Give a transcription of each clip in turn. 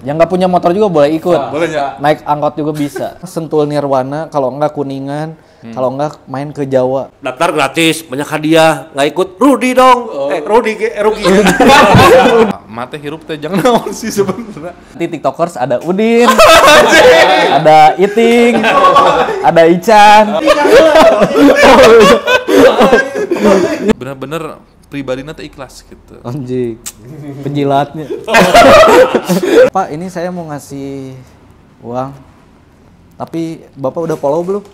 Yang nggak punya motor juga boleh ikut. Boleh ya? Naik angkot juga bisa. Sentul Nirwana, kalau enggak Kuningan, kalau enggak main ke Jawa. Daftar gratis, banyak hadiah, nggak ikut Rudi dong. Rugi. Mate hirup teh jangan naon sih sebenarnya. Nanti TikTokers ada Udin, ada Iting, ada Ican. Bener-bener pribadinya teh ikhlas gitu. Anjing, penjilatnya. Pak, ini saya mau ngasih uang, tapi Bapak udah follow belum?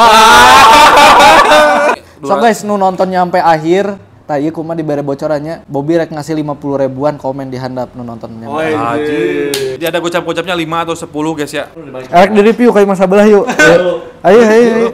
So guys, nu nonton nyampe akhir, tadi kumaha dibere bocorannya, Bobby rek ngasih 50 ribuan komen di handap nu nonton nyampe. Jadi ada gocap-gocapnya 5 atau 10 guys ya. Rek di review kayak masa belah yuk. Ayo.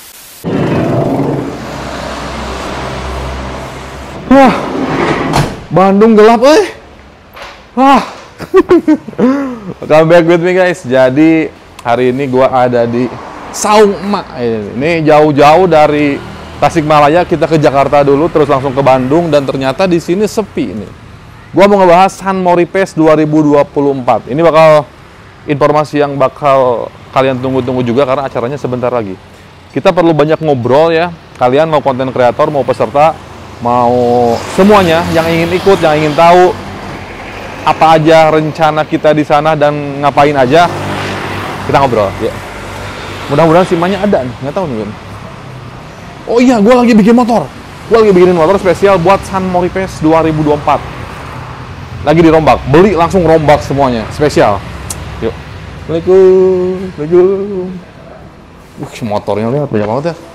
Wah, Bandung gelap Wah. Welcome back with me guys. Jadi hari ini gua ada di Saung Emak. Ini jauh-jauh dari Tasikmalaya kita ke Jakarta dulu, terus langsung ke Bandung dan ternyata di sini sepi nih. Gua mau ngebahas San Mori Fest 2024. Ini bakal informasi yang bakal kalian tunggu-tunggu juga karena acaranya sebentar lagi. Kita perlu banyak ngobrol ya. Kalian mau konten kreator, mau peserta, mau semuanya yang ingin ikut, yang ingin tahu apa aja rencana kita di sana dan ngapain aja, kita ngobrol ya. Mudah-mudahan simanya ada nih, nggak tahu nih kan. Oh iya, gue lagi bikin motor. Gue lagi bikin motor spesial buat San Mori Fest 2024. Lagi dirombak, beli langsung rombak semuanya, spesial. Yuk. Assalamualaikum. Motornya lihat banyak banget ya.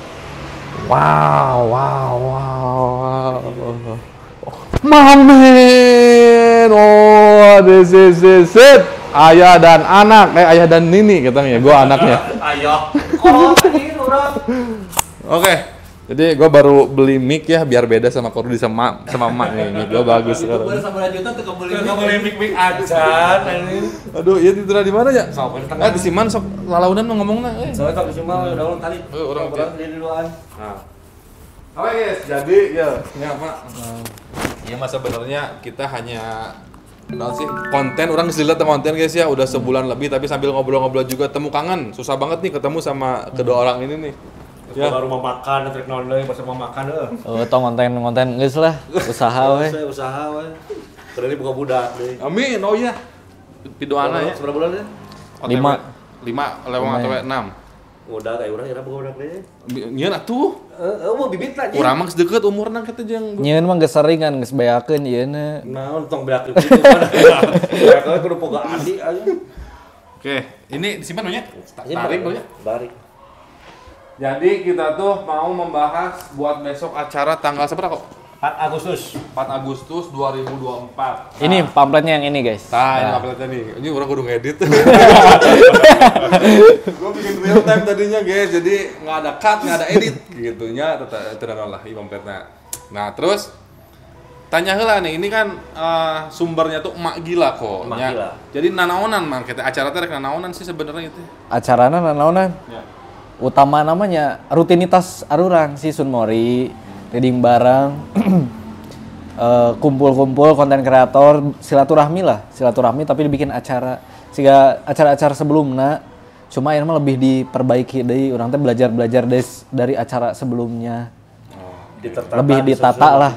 Wow. Mamen, this is it. Ayah dan anak, ayah dan nini katanya, gue anaknya. Ayah. Oke, jadi gue baru beli mic ya, biar beda sama Korudi sama emak nih. Mic gue bagus sekarang. Baru sama juta tuh kebeli mic aja. Aduh, iya itu di mana ya? Di Siman sok lalaunan mau ngomongna. Soalnya tak cuma udah ulang tadi. Orang di duluan. Nah. Oke guys, jadi ya, ini apa? Ya mas sebenarnya kita hanya konten, orang lihat konten guys ya, udah sebulan lebih tapi sambil ngobrol-ngobrol juga temu kangen. Susah banget nih ketemu sama kedua orang ini nih. Ya baru mau makan, trek naon deui pas mau makan Tong konten geus lah, usaha we. Usaha we. Keur ini buka budak deui. Amin, oh iya. Pidoana ya. Seberapa bulan ya? 5 lewat atau 6. Udah kayak urang buka budak deui. Nyeun atuh. Mau bibit lah. Urang mah deket umurna kita jeung. Nyeun mah geus sering kan, geus beakeun ieu na. Naon tong beak kitu mana. Beak kudu boga adi aja. Oke, ini disimpan nya? Tarik dulu ya. Barik. Jadi kita tuh mau membahas buat besok acara tanggal seberapa kok? 4 Agustus 2024. Ini pamfletnya yang ini guys. Ini pamfletnya nih. Ini orang kudu ngedit. Gue bikin real time tadinya guys, jadi nggak ada cut, nggak ada edit gitunya. Terus lah pamfletnya. Nah terus tanya heula nih, ini kan sumbernya tuh emak gila kok. Emak gila. Jadi nanaonan mang kita acara teh nanaonan sih sebenarnya itu. Acarana nanaonan? Ya. Utama namanya rutinitas arurang si Sun Mori, reading bareng, kumpul-kumpul konten kreator, silaturahmi tapi dibikin acara. Sehingga acara-acara sebelumnya cuma ini mah lebih diperbaiki deui, urang teh belajar dari acara sebelumnya. Lebih ditata lah.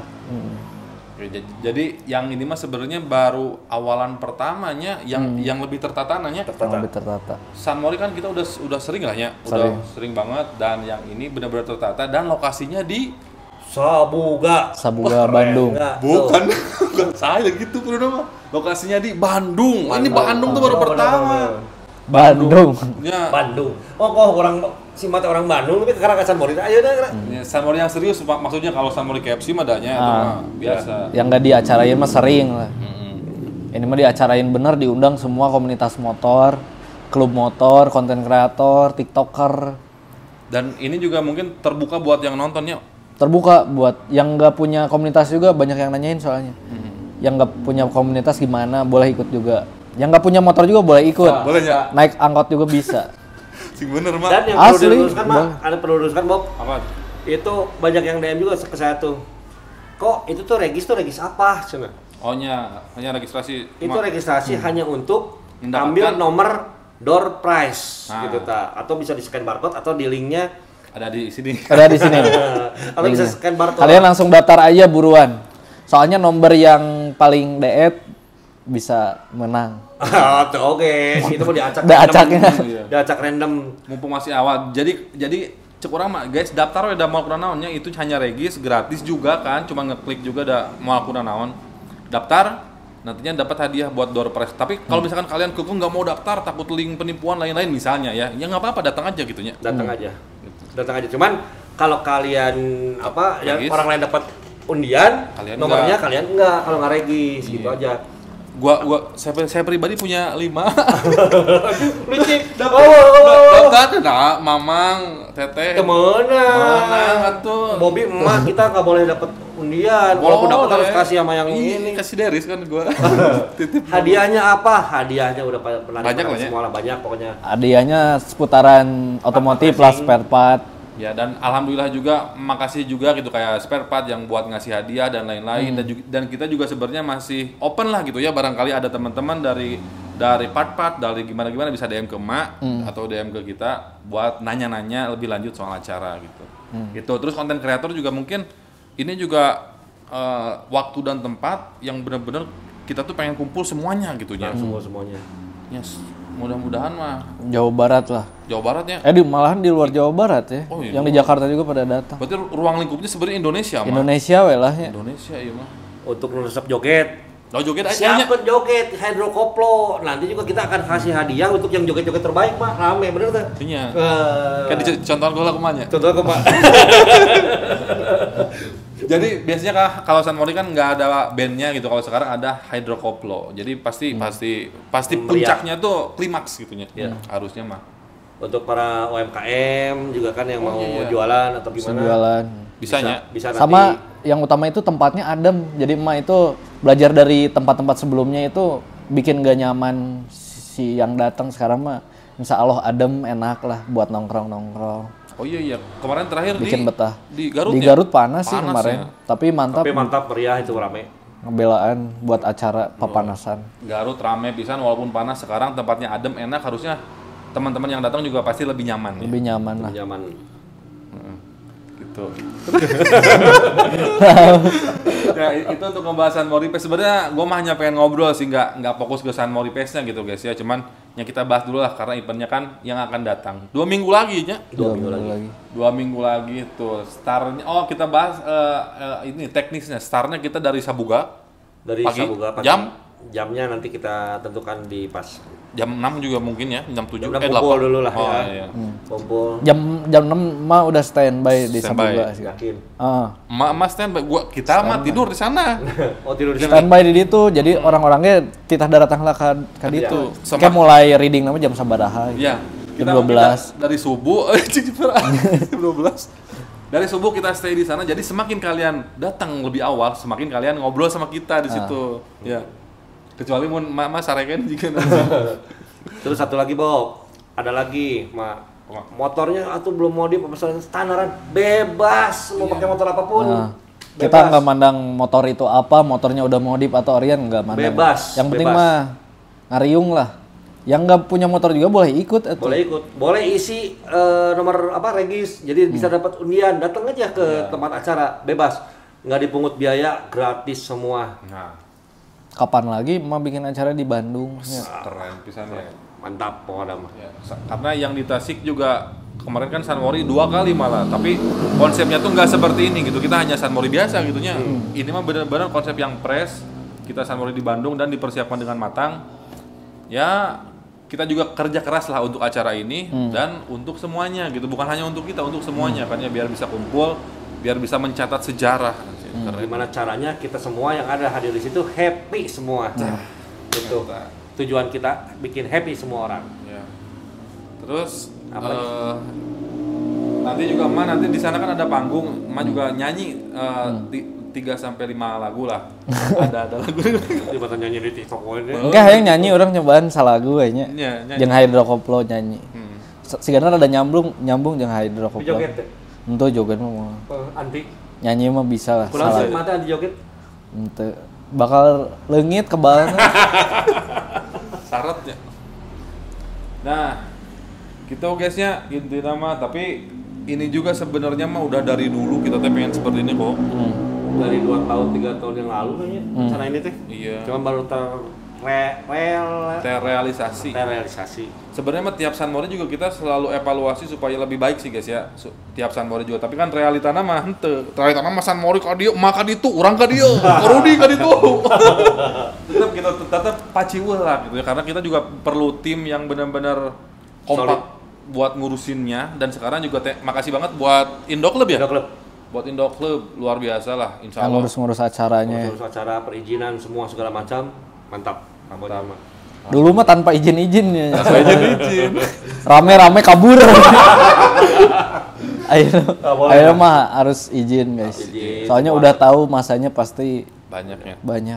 Jadi yang ini mah sebenarnya baru awalan pertamanya yang lebih tertata nanya. Lebih tertata. San Mori kan kita udah sering lah ya, udah sering banget, dan yang ini benar-benar tertata dan lokasinya di Sabuga Bandung. Bukan saya gitu kudu mah. Lokasinya di Bandung. Ini Bandung tuh baru pertama. Bandung. Ya. Bandung. Oh kok orang si mata orang Bandung tapi sekarang ke San Mori aja dah. San Mori yang serius maksudnya, kalau San Mori KFC mah adanya itu mah biasa. Yang enggak diacarain mah sering lah. Ini mah diacarain bener, diundang semua komunitas motor, klub motor, konten kreator, TikToker. Dan ini juga mungkin terbuka buat yang nontonnya. Terbuka buat yang nggak punya komunitas juga, banyak yang nanyain soalnya. Yang nggak punya komunitas gimana, boleh ikut juga. Yang nggak punya motor juga boleh ikut. Boleh ya? Naik angkot juga bisa. Sing bener mah. Dan yang Asli, perlu diluruskan mah, ada perlu diluruskan Bob. Apa? Itu banyak yang DM juga ke saya tuh. Kok itu tuh regis apa? Cina? Oh hanya registrasi. Itu registrasi hanya untuk ambil nomor door prize Nah. gitu ta, atau bisa di scan barcode atau di linknya Ada di sini. Ada di sini. atau bisa scan barcode. Kalian langsung daftar aja buruan. Soalnya nomor yang paling deet bisa menang. Ah, tuh, oke, itu mau diacak. Udah acaknya. Diacak random. Mumpung masih awal. Jadi cek orang mah guys daftar udah mau naonnya itu hanya regis gratis juga kan, cuma ngeklik juga ada mau naon. Daftar nantinya dapat hadiah buat door prize. Tapi kalau misalkan kalian kekeh nggak mau daftar takut link penipuan lain-lain misalnya ya nggak apa-apa datang aja gitunya. Datang aja. Datang aja. Cuman kalau kalian apa ya Regis. orang lain dapat undian, Kalian nomornya enggak. kalian enggak kalau nggak regis gitu Iya. aja. Saya pribadi punya 5. Lucik. Daftar nah, Mamang, Teteh. Kemana? Mana tuh? Bobby emak kita nggak boleh dapat undian. Walaupun dapat harus kasih sama yang ini. Kasih Deris kan gua. Titip. Hadiahnya apa? Hadiahnya udah pernah Banyak dimakan lah ya. semua lah, banyak pokoknya. Hadiahnya seputaran otomotif lah, spare part. Ya dan alhamdulillah juga makasih juga gitu kayak spare part yang buat ngasih hadiah dan lain-lain dan kita juga sebenarnya masih open lah gitu ya, barangkali ada teman-teman dari part-part dari gimana bisa DM ke emak atau DM ke kita buat nanya-nanya lebih lanjut soal acara gitu. Gitu. Terus konten kreator juga mungkin ini juga waktu dan tempat yang benar-benar kita tuh pengen kumpul semuanya gitu ya. Semuanya. Yes. Mudah-mudahan mah Jawa Barat lah. Jawa Baratnya. Malahan di luar Jawa Barat ya. Oh, iya. Yang di Jakarta juga pada datang. Berarti ruang lingkupnya sebenarnya Indonesia mah. Indonesia we lah ya. Indonesia iya mah. Untuk resep joget. Lo joget aja. Siapkan joget hidrokoplo. Nanti juga kita akan kasih hadiah untuk yang joget-joget terbaik, Pak. Rame bener tuh. Iya. Eh, Kan dicontohin gue lah kemana. Contoh ke Pak. Jadi biasanya kalau San Mori kan nggak ada bandnya gitu. Kalau sekarang ada hydrokoplo. Jadi pasti Meriah. puncaknya tuh klimaks gitunya. Iya. Harusnya mah. Untuk para UMKM juga kan yang mau iya. jualan atau gimana. Jualan. Bisanya. Bisa nanti. Sama yang utama itu tempatnya adem. Jadi emak itu belajar dari tempat-tempat sebelumnya itu bikin gak nyaman si yang datang. Sekarang mah insya Allah adem, enak lah buat nongkrong-nongkrong. Oh iya. Kemarin terakhir Bikin betah. di Garut Di ya? Garut panas sih Panas kemarin. ya. Tapi mantap. Tapi mantap meriah itu rame. Ngebelaan buat acara pepanasan. Garut rame pisan walaupun panas. Sekarang tempatnya adem, enak. Harusnya teman-teman yang datang juga pasti lebih nyaman. Ya? Lebih nyaman lah. Nyaman. Gitu. Ya itu untuk pembahasan Moripes. Sebenarnya gue mah hanya pengen ngobrol sih, nggak fokus ke San Moripesnya gitu guys ya. Cuman yang kita bahas dulu lah karena eventnya kan yang akan datang 2 minggu lagi ya. 2 minggu lagi. 2 minggu lagi tuh startnya. Oh kita bahas ini teknisnya. Startnya kita dari Sabuga. Dari Pagi? Sabuga pagi. Jam? Jamnya nanti kita tentukan di pas. Jam 6 juga mungkin ya, jam 7. Jam 6 kumpul dulu lah oh, ya. Iya. Kumpul. Jam 6 mah udah standby di Standby. Sabuga sih. Yakin. Mas standby, kita mah tidur di sana. Oh tidur di sana. Standby di ditu. Jadi orang-orangnya titah datanglah ke ditu. Sama- Kayak mulai reading nama jam sabaraha. Iya. Jam 12. Kita dari subuh jam 12. Dari subuh kita stay di sana. Jadi semakin kalian datang lebih awal, semakin kalian ngobrol sama kita di situ. Ya. Kecuali mun Mas sarekeun juga. Terus satu lagi, Bob. Ada lagi, motornya atau belum modif pemesanan standaran bebas mau pakai motor apapun. Nah, Bebas. kita nggak mandang motor itu apa, motornya udah modif atau orian nggak mandang. Bebas, Yang penting bebas. mah ngariung lah. Yang nggak punya motor juga boleh ikut. Atuh. Boleh ikut, boleh isi nomor apa regis, jadi bisa dapat undian. Datang aja ke tempat acara, bebas, nggak dipungut biaya, gratis semua. Nah, Kapan lagi mau bikin acara di Bandung? Ya. keren pisan ya. Mantap pokoknya mah. Ya, karena yang di Tasik juga kemarin kan San Mori 2 kali malah, tapi konsepnya tuh nggak seperti ini gitu. Kita hanya San Mori biasa gitunya. Ini mah benar-benar konsep yang fresh. Kita San Mori di Bandung dan dipersiapkan dengan matang. Ya, kita juga kerja keras lah untuk acara ini dan untuk semuanya gitu. Bukan hanya untuk kita, untuk semuanya kan ya, biar bisa kumpul, biar bisa mencatat sejarah. Keren. Gimana caranya kita semua yang ada hadir di situ happy semua. Itu tujuan kita bikin happy semua orang. Ya. Terus Apa lagi? nanti juga nanti di sana kan ada panggung, juga nyanyi 3-5 lagu lah. ada lagu. Di mata nyanyi di TikTok ini. Enggak, yang nyanyi orang nyobaan salagu kayaknya. Iya, nyanyi. Jeung hidrokoplo nyanyi. Sigana ada nyambung jeung hidrokoplo. Joget teh. Ento joget mah Anti. nyanyi mah bisa lah. Kulang sih Salagu. mata anti joget. Ente bakal leungit kebalna. Syarat ya. Nah, gitu guysnya inti nama, tapi ini juga sebenarnya mah udah dari dulu kita teh pengen seperti ini kok. Dari 2 tahun 3 tahun yang lalu kayaknya rencana ini teh. Iya. Cuma baru Terrealisasi. terrealisasi. Sebenarnya mah tiap San Mori juga kita selalu evaluasi supaya lebih baik sih guys ya. Tiap San Mori juga, tapi kan realitana mah henteu. Realitana mah San Mori ka dieu, mah ka ditu, urang ka dieu, Rudi ka ditu. tetap paciweuh lah gitu ya, karena kita juga perlu tim yang benar-benar kompak buat ngurusinnya. Dan sekarang juga makasih banget buat Indo Club ya. Indo Club. Buat Indo Club luar biasa lah, insya Yang Allah. ngurus-ngurus acaranya. Urus acara, perizinan, semua segala macam, mantap. Pokoknya mah. Dulu mah tanpa izin-izin ya. Izin. Rame-rame kabur. Ayo mah harus izin guys. Izin, Soalnya semua. udah tahu masanya pasti Banyaknya. banyak.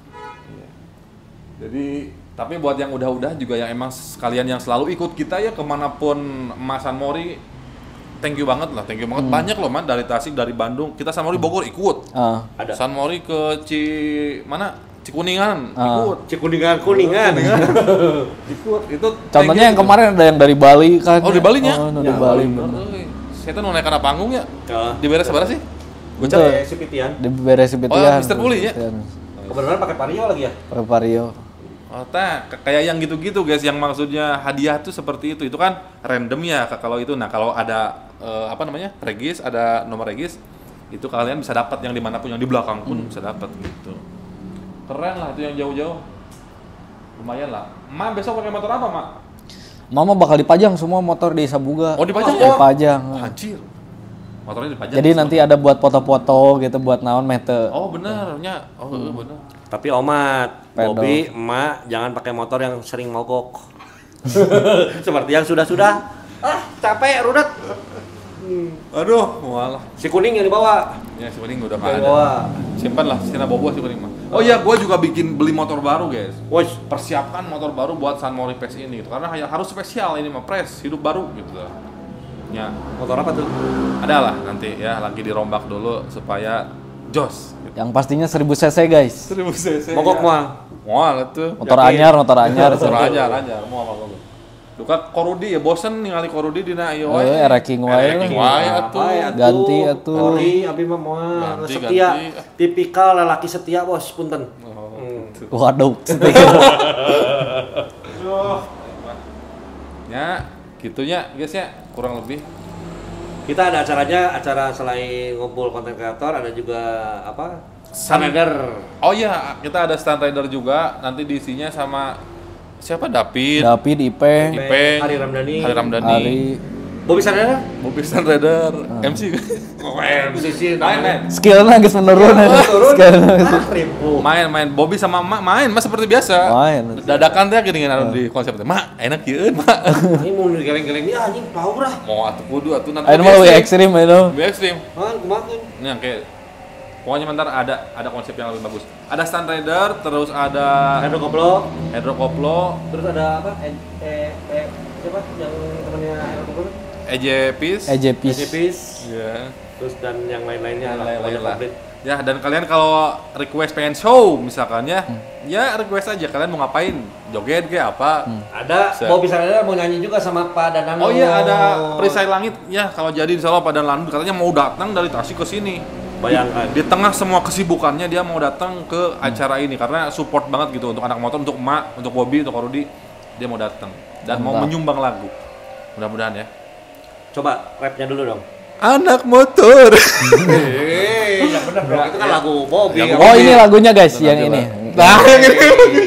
Jadi, tapi buat yang udah-udah juga yang emang sekalian yang selalu ikut kita ya kemanapun Mas San Mori, thank you banget lah, thank you banget. Banyak loh man, dari Tasik, dari Bandung, kita San Mori Bogor ikut. Ada. San Mori ke Cikuningan ikut. Kuningan. Ikut. Itu Contohnya yang kemarin ada yang dari Bali kan. Oh, di Bali nya? Oh, di Bali. Saya tuh naik karena panggung ya. Heeh. Diberes seberapa sih? Betul. Kayak si Pitian. Di beres Oh, Pitian. Mr. Puli ya? Kebenaran pakai vario lagi ya? Pakai vario. Oh, kayak yang gitu-gitu guys, yang maksudnya hadiah tuh seperti itu kan random ya kalau itu. Nah kalau ada regis, ada nomor regis, itu kalian bisa dapat yang dimanapun, yang di belakang pun bisa dapat gitu. Keren lah itu yang jauh-jauh, lumayan lah. Ma besok pakai motor apa Ma? Mama bakal dipajang semua motor di Sabuga. Oh, dipajang? Dipajang. Oh, anjir, motornya dipajang. Jadi nanti ada buat foto-foto gitu buat naon mete. Oh benernya, bener. Tapi Omat, Pedal. Bobby, emak jangan pakai motor yang sering mogok. Seperti yang sudah-sudah. Capek, rudet. Aduh, walah. Si kuning yang dibawa. Ya sebenarnya udah nggak Yang ada. dibawa. Simpan lah, sina bobo si kuning mah. Oh iya, gua juga beli motor baru guys. Woi, Persiapkan motor baru buat San Mori Fest ini gitu. Karena harus spesial ini mah, fresh, hidup baru gitu lah. Ya, motor apa tuh? ada lah nanti ya, lagi dirombak dulu supaya jos. Gitu. Yang pastinya 1000 cc guys. 1000 cc. Mogok ya. mah. Mual tuh. Motor anyar. Motor anyar, mual apa Duka Korudi ya, bosen ningali Korudi dina ieu wae. Ranking wae. Ranking wae atuh. Ganti atuh. Ori, abi mah moal Ganti, setia. ganti. Tipikal lelaki setia, Bos, punten. Waduh. Ya, gitunya guys ya, kurang lebih. Kita ada acara selain ngumpul konten kreator, ada juga apa? Sunrider. Oh iya, kita ada stand rider juga, nanti diisinya sama siapa? David, Ipeng, Hari Ramdhani. Ari. Bobby Sunrider? Mobil stand rider, MC. Musisi main. Skillnya geus menurun. Skillnya geus Ribu. Main Bobby sama Mak main mas seperti biasa. main. Dadakan teh geuningan di konsep teh. Mak, enak kieu Mak. Ini mau geleng-geleng nih anjing power lah. Mau atuh kudu atuh nanti. Ayo mah lebih ekstrim itu. Lebih ekstrim. Kemarin. Ini kayak pokoknya bentar ada konsep yang lebih bagus. Ada stand rider, terus ada hydrokoplo, Terus ada apa? Siapa yang temannya hydrokoplo? EJPis. Ejepis. Iya. Terus dan yang lain-lainnya Yang lah, lain-lain banyak lah. komplit. Ya, dan kalian kalau request pengen show misalkan ya, ya request aja kalian mau ngapain, joget kayak apa. Ada Bobby Sunrider mau nyanyi juga sama Pak Danano. Oh iya, ada Perisai Langit ya, kalau jadi insya Allah Pak Danano katanya mau datang dari Tasik ke sini. Bayangkan. Di tengah semua kesibukannya dia mau datang ke acara ini karena support banget gitu untuk anak motor, untuk Mak, untuk Bobby, untuk Rudi, dia mau datang dan mau menyumbang lagu. Mudah-mudahan ya. Coba rapnya dulu dong. Anak motor. Yang benar dong. Itu kan lagu Bobby. Lagu Oh ini lagunya guys, yang Coba. ini. Nah, yang ini.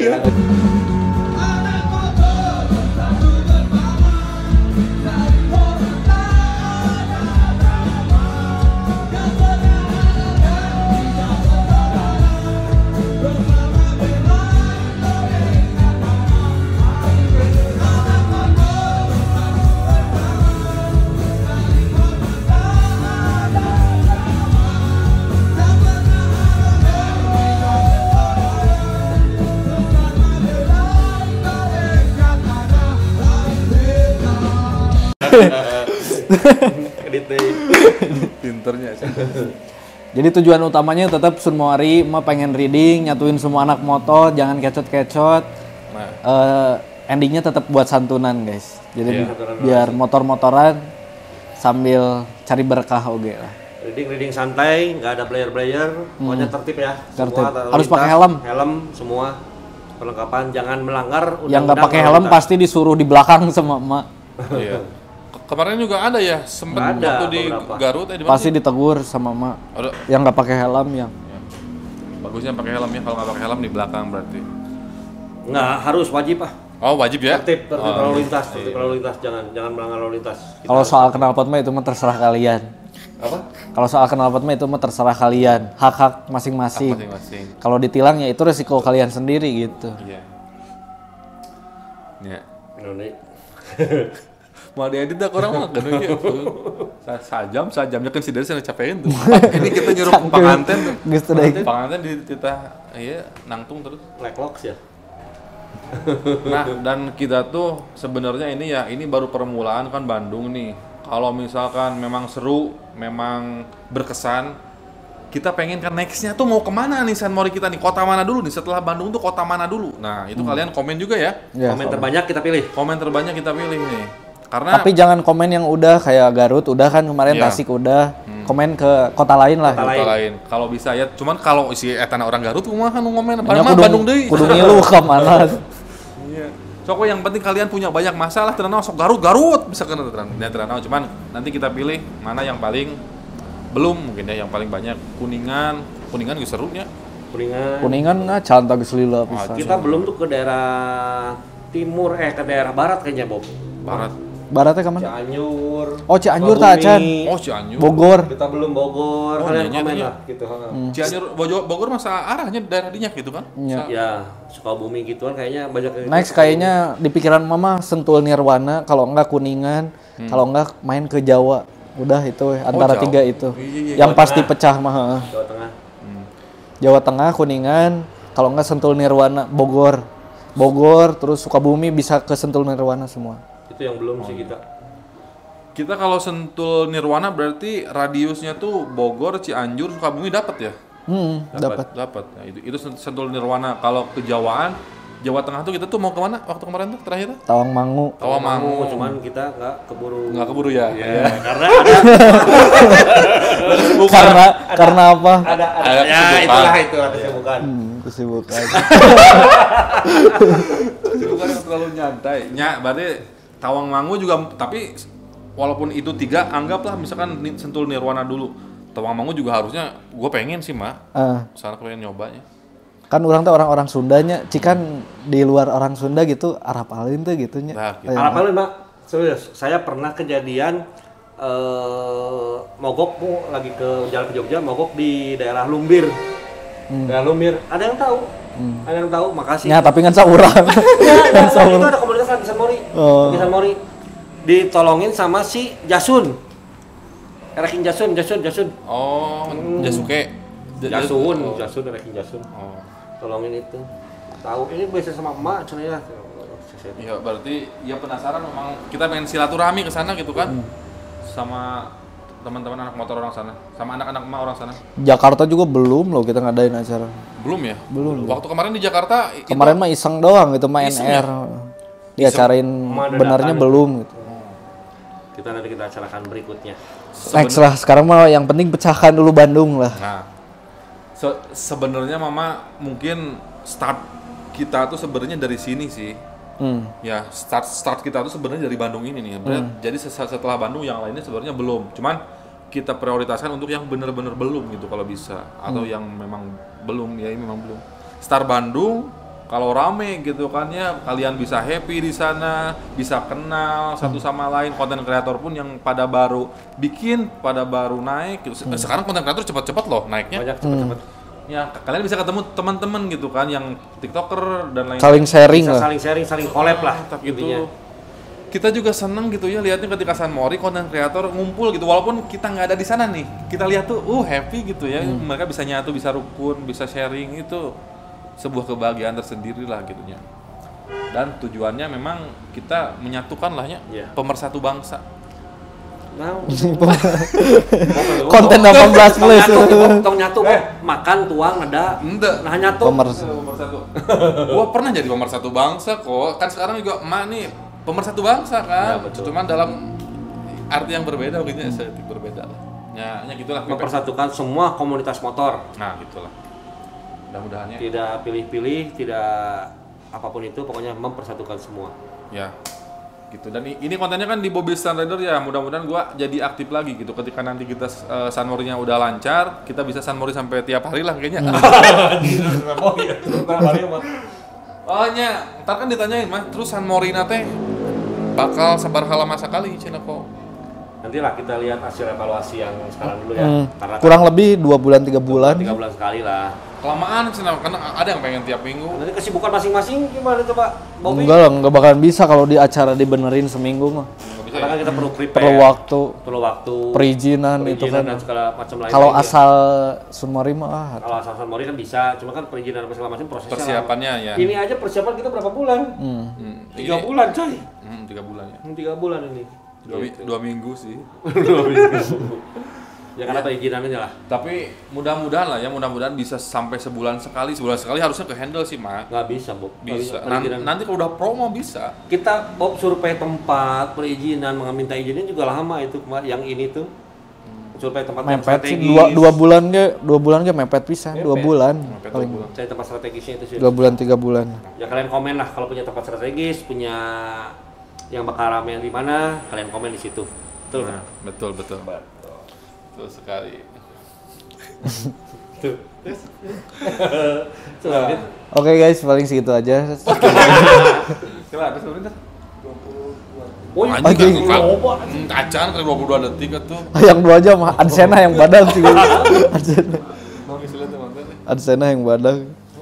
Edit deh. Pinternya sih. Jadi tujuan utamanya tetap Sun Mori mah pengen reading, nyatuin semua anak motor, jangan kecot-kecot. Nah, endingnya tetap buat santunan guys. Jadi Iya. biar motor-motoran sambil cari berkah oge lah. Reading santai, nggak ada player, pokoknya tertib ya. Tertib. Semua lalu Harus pakai lintas, helm. Helm semua perlengkapan, jangan melanggar Yang nggak undang-undang pakai lalu helm lintas. pasti disuruh di belakang sama emak. Iya. Kemarin juga ada ya, sempet Ada waktu di beberapa. Garut di mana Pasti sih? ditegur sama emak. Ada. Yang nggak pakai helm yang Bagusnya pakai helm ya, kalau nggak pakai helm di belakang berarti. Nggak harus wajib ah. Oh, wajib ya? Tertib Oh, lalu lintas, iya. tertib lalu lintas, jangan melanggar lalu lintas. Kita kalau harus- soal knalpot mah itu mah terserah kalian. apa? Kalau soal knalpot mah itu mah terserah kalian. Hak-hak masing-masing. Masing-masing. Kalau ditilang ya itu resiko kalian sendiri gitu. Iya. Ya. Ini Mau diedit dah orang mah kan ya. Sajamnya kan si Dari sana capein tuh. Ini kita nyuruh penganten tuh. Gitu deh. Penganten di kita nangtung terus. Blacklocks ya. Nah, dan kita tuh sebenarnya ini baru permulaan kan Bandung nih. Kalau misalkan memang seru, memang berkesan, kita pengen kan nextnya tuh mau kemana nih San Mori kita nih, kota mana dulu nih setelah Bandung tuh kota mana dulu. Nah itu kalian komen juga ya. Ya, Komen terbanyak kita pilih. Komen terbanyak kita pilih nih. Karena tapi jangan komen yang udah kayak Garut udah kan kemarin Iya. Tasik udah. Komen ke kota lain lah. Kota kota lain. Kalau bisa ya, cuman kalau si etana orang Garut kumaha nu ngomen Nya padahal mah Bandung deui. kudu ngilu ke mana. Iya. Sok we yang penting kalian punya banyak masalah terkenal sok Garut bisa kena terkenal. Cuman nanti kita pilih mana yang paling belum mungkin ya yang paling banyak. Kuningan juga seru ya. Kuningan. Kuningan canta geus lila pisan. Kita belum tuh ke daerah timur, ke daerah barat kayaknya Bob. Barat. Baratnya ke mana? Cianjur. Oh, Cianjur tak, Can. Sukabumi. Oh Cianjur. Bogor. Kita belum Bogor. Oh, Kalian iya, komen iya. lah gitu. Cianjur Bogor masa arahnya daerah dinya gitu kan? Iya. Ya, Sukabumi gituan kayaknya banyak yang Next kayaknya di pikiran Mama Sentul Nirwana, kalau enggak Kuningan, kalau enggak main ke Jawa. Udah itu antara Jawa. tiga itu. Iya, Yang pasti pecah mah. Jawa Tengah. Jawa Tengah, Kuningan, kalau enggak Sentul Nirwana, Bogor. Bogor terus Sukabumi bisa ke Sentul Nirwana semua. Itu yang belum sih kita. Kita kalau Sentul Nirwana berarti radiusnya tuh Bogor, Cianjur, Sukabumi dapat ya? Dapat. Dapat. Nah, itu Sentul Nirwana. Kalau kejawaan Jawa Tengah tuh kita tuh mau kemana waktu kemarin tuh terakhir tuh? Tawangmangu. Tawamangu. Cuman kita nggak keburu. Nggak keburu ya? Ya, karena ada Karena apa? ada Ada ya kesibukan. itulah itu ada kesibukan. Kesibukan. Bukan yang terlalu nyantai. Berarti Tawangmangu juga, tapi walaupun itu tiga, anggaplah misalkan Sentul Nirwana dulu. Tawangmangu juga harusnya, gue pengen sih sana pengen nyobanya. Kan orang tuh orang-orang Sundanya, cikan di luar orang Sunda gitu, Arab Alin tuh gitunya. Nah, gitu. Harapan lu, Mbak, serius. Saya pernah kejadian mogok lagi ke jalan ke Jogja, mogok di daerah Lumbir. Daerah Lumbir. Ada yang tahu? Ada yang tahu? Makasih. Ya, tapi kan seorang. Ya, itu ada komunitas di San Mori. Oh. Di San Mori. Ditolongin sama si Jasun. Rekin Jasun. Oh, Jasuke. Jasun, Rekin Jasun. Oh. Tolongin itu. Tahu ini biasa sama emak cenah ya. Iya, berarti ya penasaran memang kita pengen silaturahmi ke sana gitu kan. Sama teman-teman anak motor orang sana, sama anak-anak emak orang sana. Jakarta juga belum loh kita ngadain acara. Belum ya? Belum. Waktu kemarin di Jakarta Kemarin mah iseng doang gitu, main Iseng NR. Diacarain Emang ada benarnya dadakan belum gitu. Kita nanti kita acarakan berikutnya. Next lah, sekarang mah yang penting pecahkan dulu Bandung lah. Nah, sebenarnya Mama mungkin start kita tuh sebenarnya dari sini sih. Ya start kita tuh sebenarnya dari Bandung ini nih. Jadi setelah Bandung yang lainnya sebenarnya belum. Cuman kita prioritaskan untuk yang benar-benar belum gitu kalau bisa, atau yang memang belum ya ini memang belum. Start Bandung kalau rame gitu kan ya, kalian bisa happy di sana, bisa kenal satu sama lain. Konten kreator pun yang pada baru bikin, pada baru naik gitu. Sekarang konten kreator cepat-cepat loh naiknya. Banyak cepet-cepet. Ya, kalian bisa ketemu teman-teman gitu kan yang TikToker dan lain-lain. Saling sharing Bisa lah. saling sharing, saling collab lah Tapi intinya. itu kita juga seneng gitu ya lihatnya ketika San Mori konten kreator ngumpul gitu, walaupun kita nggak ada di sana nih, kita lihat tuh happy gitu ya. Mereka bisa nyatu, bisa rukun, bisa sharing, itu sebuah kebahagiaan tersendiri lah gitunya. Dan tujuannya memang kita menyatukan lah ya, Iya. pemersatu bangsa. Nah, Konten 18 plus. tong nyatu makan tuang ada. Ente. Nah nyatu. Pemersatu. Gua pernah jadi pemersatu bangsa kok. Kan sekarang juga emak nih pemersatu bangsa kan. Ya, betul. Cuman dalam arti yang berbeda mungkin sedikit berbeda lah. Ya gitulah. Mempersatukan semua komunitas motor. Nah, gitulah. Mudah-mudahannya. Tidak pilih-pilih, tidak apapun itu, pokoknya mempersatukan semua. Ya. Gitu. Dan ini kontennya kan di Bobby Sun Rider ya. Mudah-mudahan gua jadi aktif lagi gitu. Ketika nanti kita Sunmori-nya udah lancar, kita bisa Sunmori sampai tiap hari lah kayaknya. Oh iya, tiap hari mah. Oh nya, ntar kan ditanyain mah, terus Sunmori nate bakal sabar halama sekali cina kok. Nantilah kita lihat hasil evaluasi yang sekarang dulu ya. Karena Kurang lebih 2 bulan 3 bulan. 3 bulan sekali lah. Kelamaan cina, karena ada yang pengen tiap minggu. Nanti kesibukan masing-masing gimana coba, Bobby? Enggak lah, enggak bakalan bisa kalau di acara dibenerin seminggu mah. Nggak bisa Karena ya? kan kita perlu prepare. Perlu waktu, perizinan itu kan. dan segala macam lain. Kalau lainnya. asal Sunmori mah Kalau asal Sunmori kan bisa, cuma kan perizinan dan segala macam prosesnya. Persiapannya lama. ya. Ini aja persiapan kita berapa bulan? 3 bulan coy. 3 bulan ya. 3 bulan ini. 2 minggu sih. 2 minggu. Ya karena perizinannya lah. Tapi mudah-mudahan lah ya, mudah-mudahan bisa sampai sebulan sekali harusnya ke handle sih mak. Nggak bisa, Bob. Nggak Bisa. perizinan. Nanti kalau udah promo bisa. Kita Bob survei tempat, perizinan, minta izinnya juga lama itu yang ini tuh. Survei tempat yang mepet sih strategis. 2 bulan ge mepet pisan, 2 bulan. Mepet Paling 2 bulan. Cari tempat strategisnya itu sih. 2 bulan 3 bulan. Ya kalian komen lah kalau punya tempat strategis, punya yang bakal rame di mana, kalian komen di situ. Betul kan? Nah, betul. Betul sekali. Tuh. Nah. Oke guys, paling segitu aja. Kira ada sebentar. Oh, iya. Anjing kan Loba. acan kan 22 detik atuh. Yang 2 jam Adsena yang badag sih. Adsena. Mau ngisilan tuh mantan. Adsena yang badag.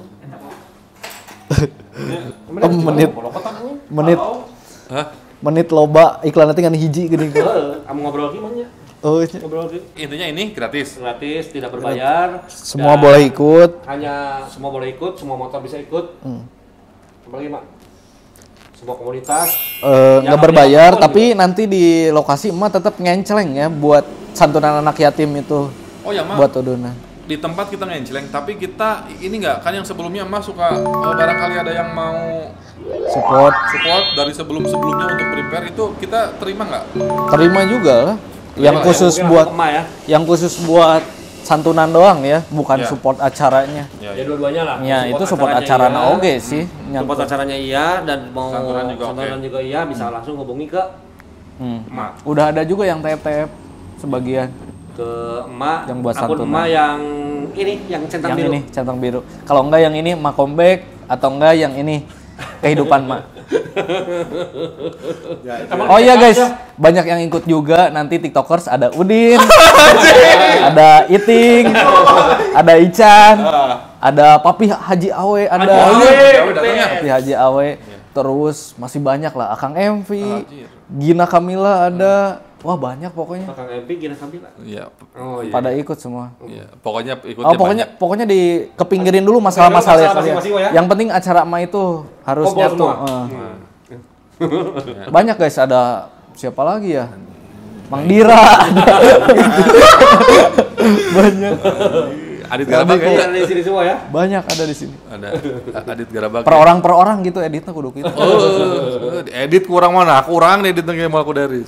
Menit Hah? menit loba iklan nanti kan hiji gini. Kamu ngobrol gimana? Oh, Ngobrol gitu. Intinya ini gratis. Gratis, tidak berbayar. semua dan boleh ikut. Hanya semua boleh ikut, semua motor bisa ikut. Apalagi mak? Semua komunitas. Nggak berbayar, tapi nanti di lokasi emak tetap ngenceleng ya buat santunan anak yatim itu. Oh ya, Mak. Buat udunan. Di tempat kita ngenceleng, tapi kita ini enggak kan yang sebelumnya Mas suka barangkali ada yang mau Support. dari sebelumnya untuk prepare itu kita terima nggak? Terima juga lah. Yang khusus mungkin buat aku emak ya. yang khusus buat santunan doang ya, bukan Ya. support acaranya. Ya, Ya dua-duanya lah. Ya, itu support acaranya iya. oke sih. Support acaranya iya dan mau Santunan juga santunan oke. juga iya bisa langsung hubungi ke Mak. Udah ada juga yang TF-TF sebagian. emak Yang buat akun santunan. emak yang ini yang centang Yang biru. ini centang biru. Kalau enggak yang ini Makombek atau enggak yang ini kehidupan mak. Oh iya guys, banyak yang ikut juga nanti TikTokers ada Udin, ada Iting, ada Ican, ada Papi Haji Awe, ada Papi Haji Awe. Terus masih banyak lah Akang Emvi, Gina Kamila ada. Wah banyak pokoknya. Kang MP Gina Kamila. Iya. Oh iya. Pada ikut semua. Iya, pokoknya ikutnya Oh pokoknya di kepinggirin dulu masalah-masalah ya kalian. masing-masing, ya. Yang penting acara emak itu harus Kumpul nyatu. semua. Banyak guys, ada siapa lagi ya? Mang Dira. Banyak. Adit Garabak Kayaknya juga. ada di sini semua ya. Banyak ada di sini. Ada Adit Garabak. Per orang gitu editnya kudu gitu. Edit kurang mana? Kurang edit nge aku dari.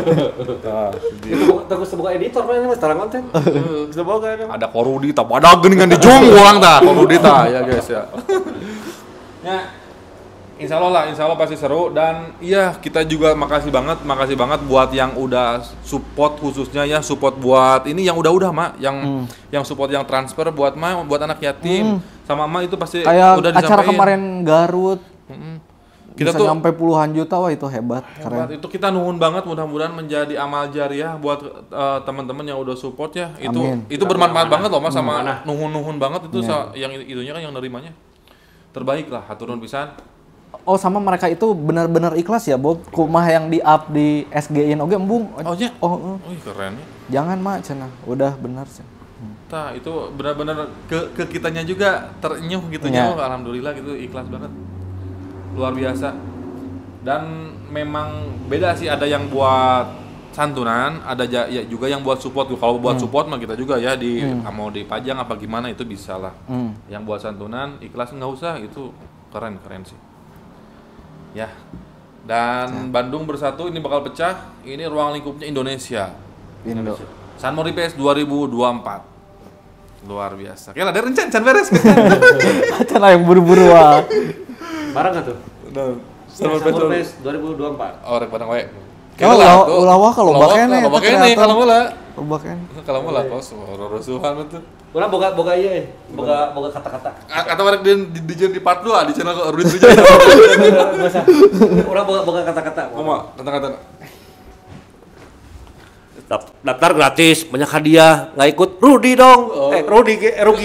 Itu terus sebuah editor kan ini mas tarang konten. Sudah bawa kan. Ada korudi tak ada geningan di jong kurang tak korudi tak ya guys ya. Ya. Insya Allah pasti seru dan iya kita juga makasih banget buat yang udah support khususnya ya support buat ini yang udah mak yang support yang transfer buat anak yatim sama emak itu pasti Kayak udah acara disampaikan. kemarin Garut. Kita Bisa tuh sampai puluhan juta, wah itu hebat, hebat. keren. Itu kita nuhun banget mudah-mudahan menjadi amal jariah buat teman-teman yang udah support ya Amin. itu bermanfaat banget loh mas sama nuhun banget itu yang itunya kan yang nerimanya terbaik lah haturun pisan. Oh sama mereka itu benar-benar ikhlas ya Bob. Kumah yang di up di SG-in oke embung. Oh iya? Oh, Keren ya. jangan mak cenah. Udah benar sih. Tah, itu benar-benar ke kitanya juga terenyuh gitu Iya. ya. Alhamdulillah gitu ikhlas banget. Luar biasa. Dan memang beda sih ada yang buat santunan, ada ya juga yang buat support. Kalau buat support mah kita juga ya mau dipajang apa gimana itu bisa lah. Yang buat santunan ikhlas nggak usah, itu keren sih. Ya. Dan Bandung Bersatu ini bakal pecah. Ini ruang lingkupnya Indonesia. San Mori PS 2024. Luar biasa. Kayaknya ada rencana can beres kan. Acara yang buru-buru wah. Barang nggak tuh? San Mori PS 2024. Oh, rek barang wae. Ulah wah kalau bakene. Kalau mula kos rusuhan itu. Urang boga ieu, boga kata-kata. Kata bareng di part 2 di channel Rudi Trijaya. Urang boga kata-kata. Ngomong kata-kata. Daftar gratis, banyak hadiah, nggak ikut Rudi dong. Rugi.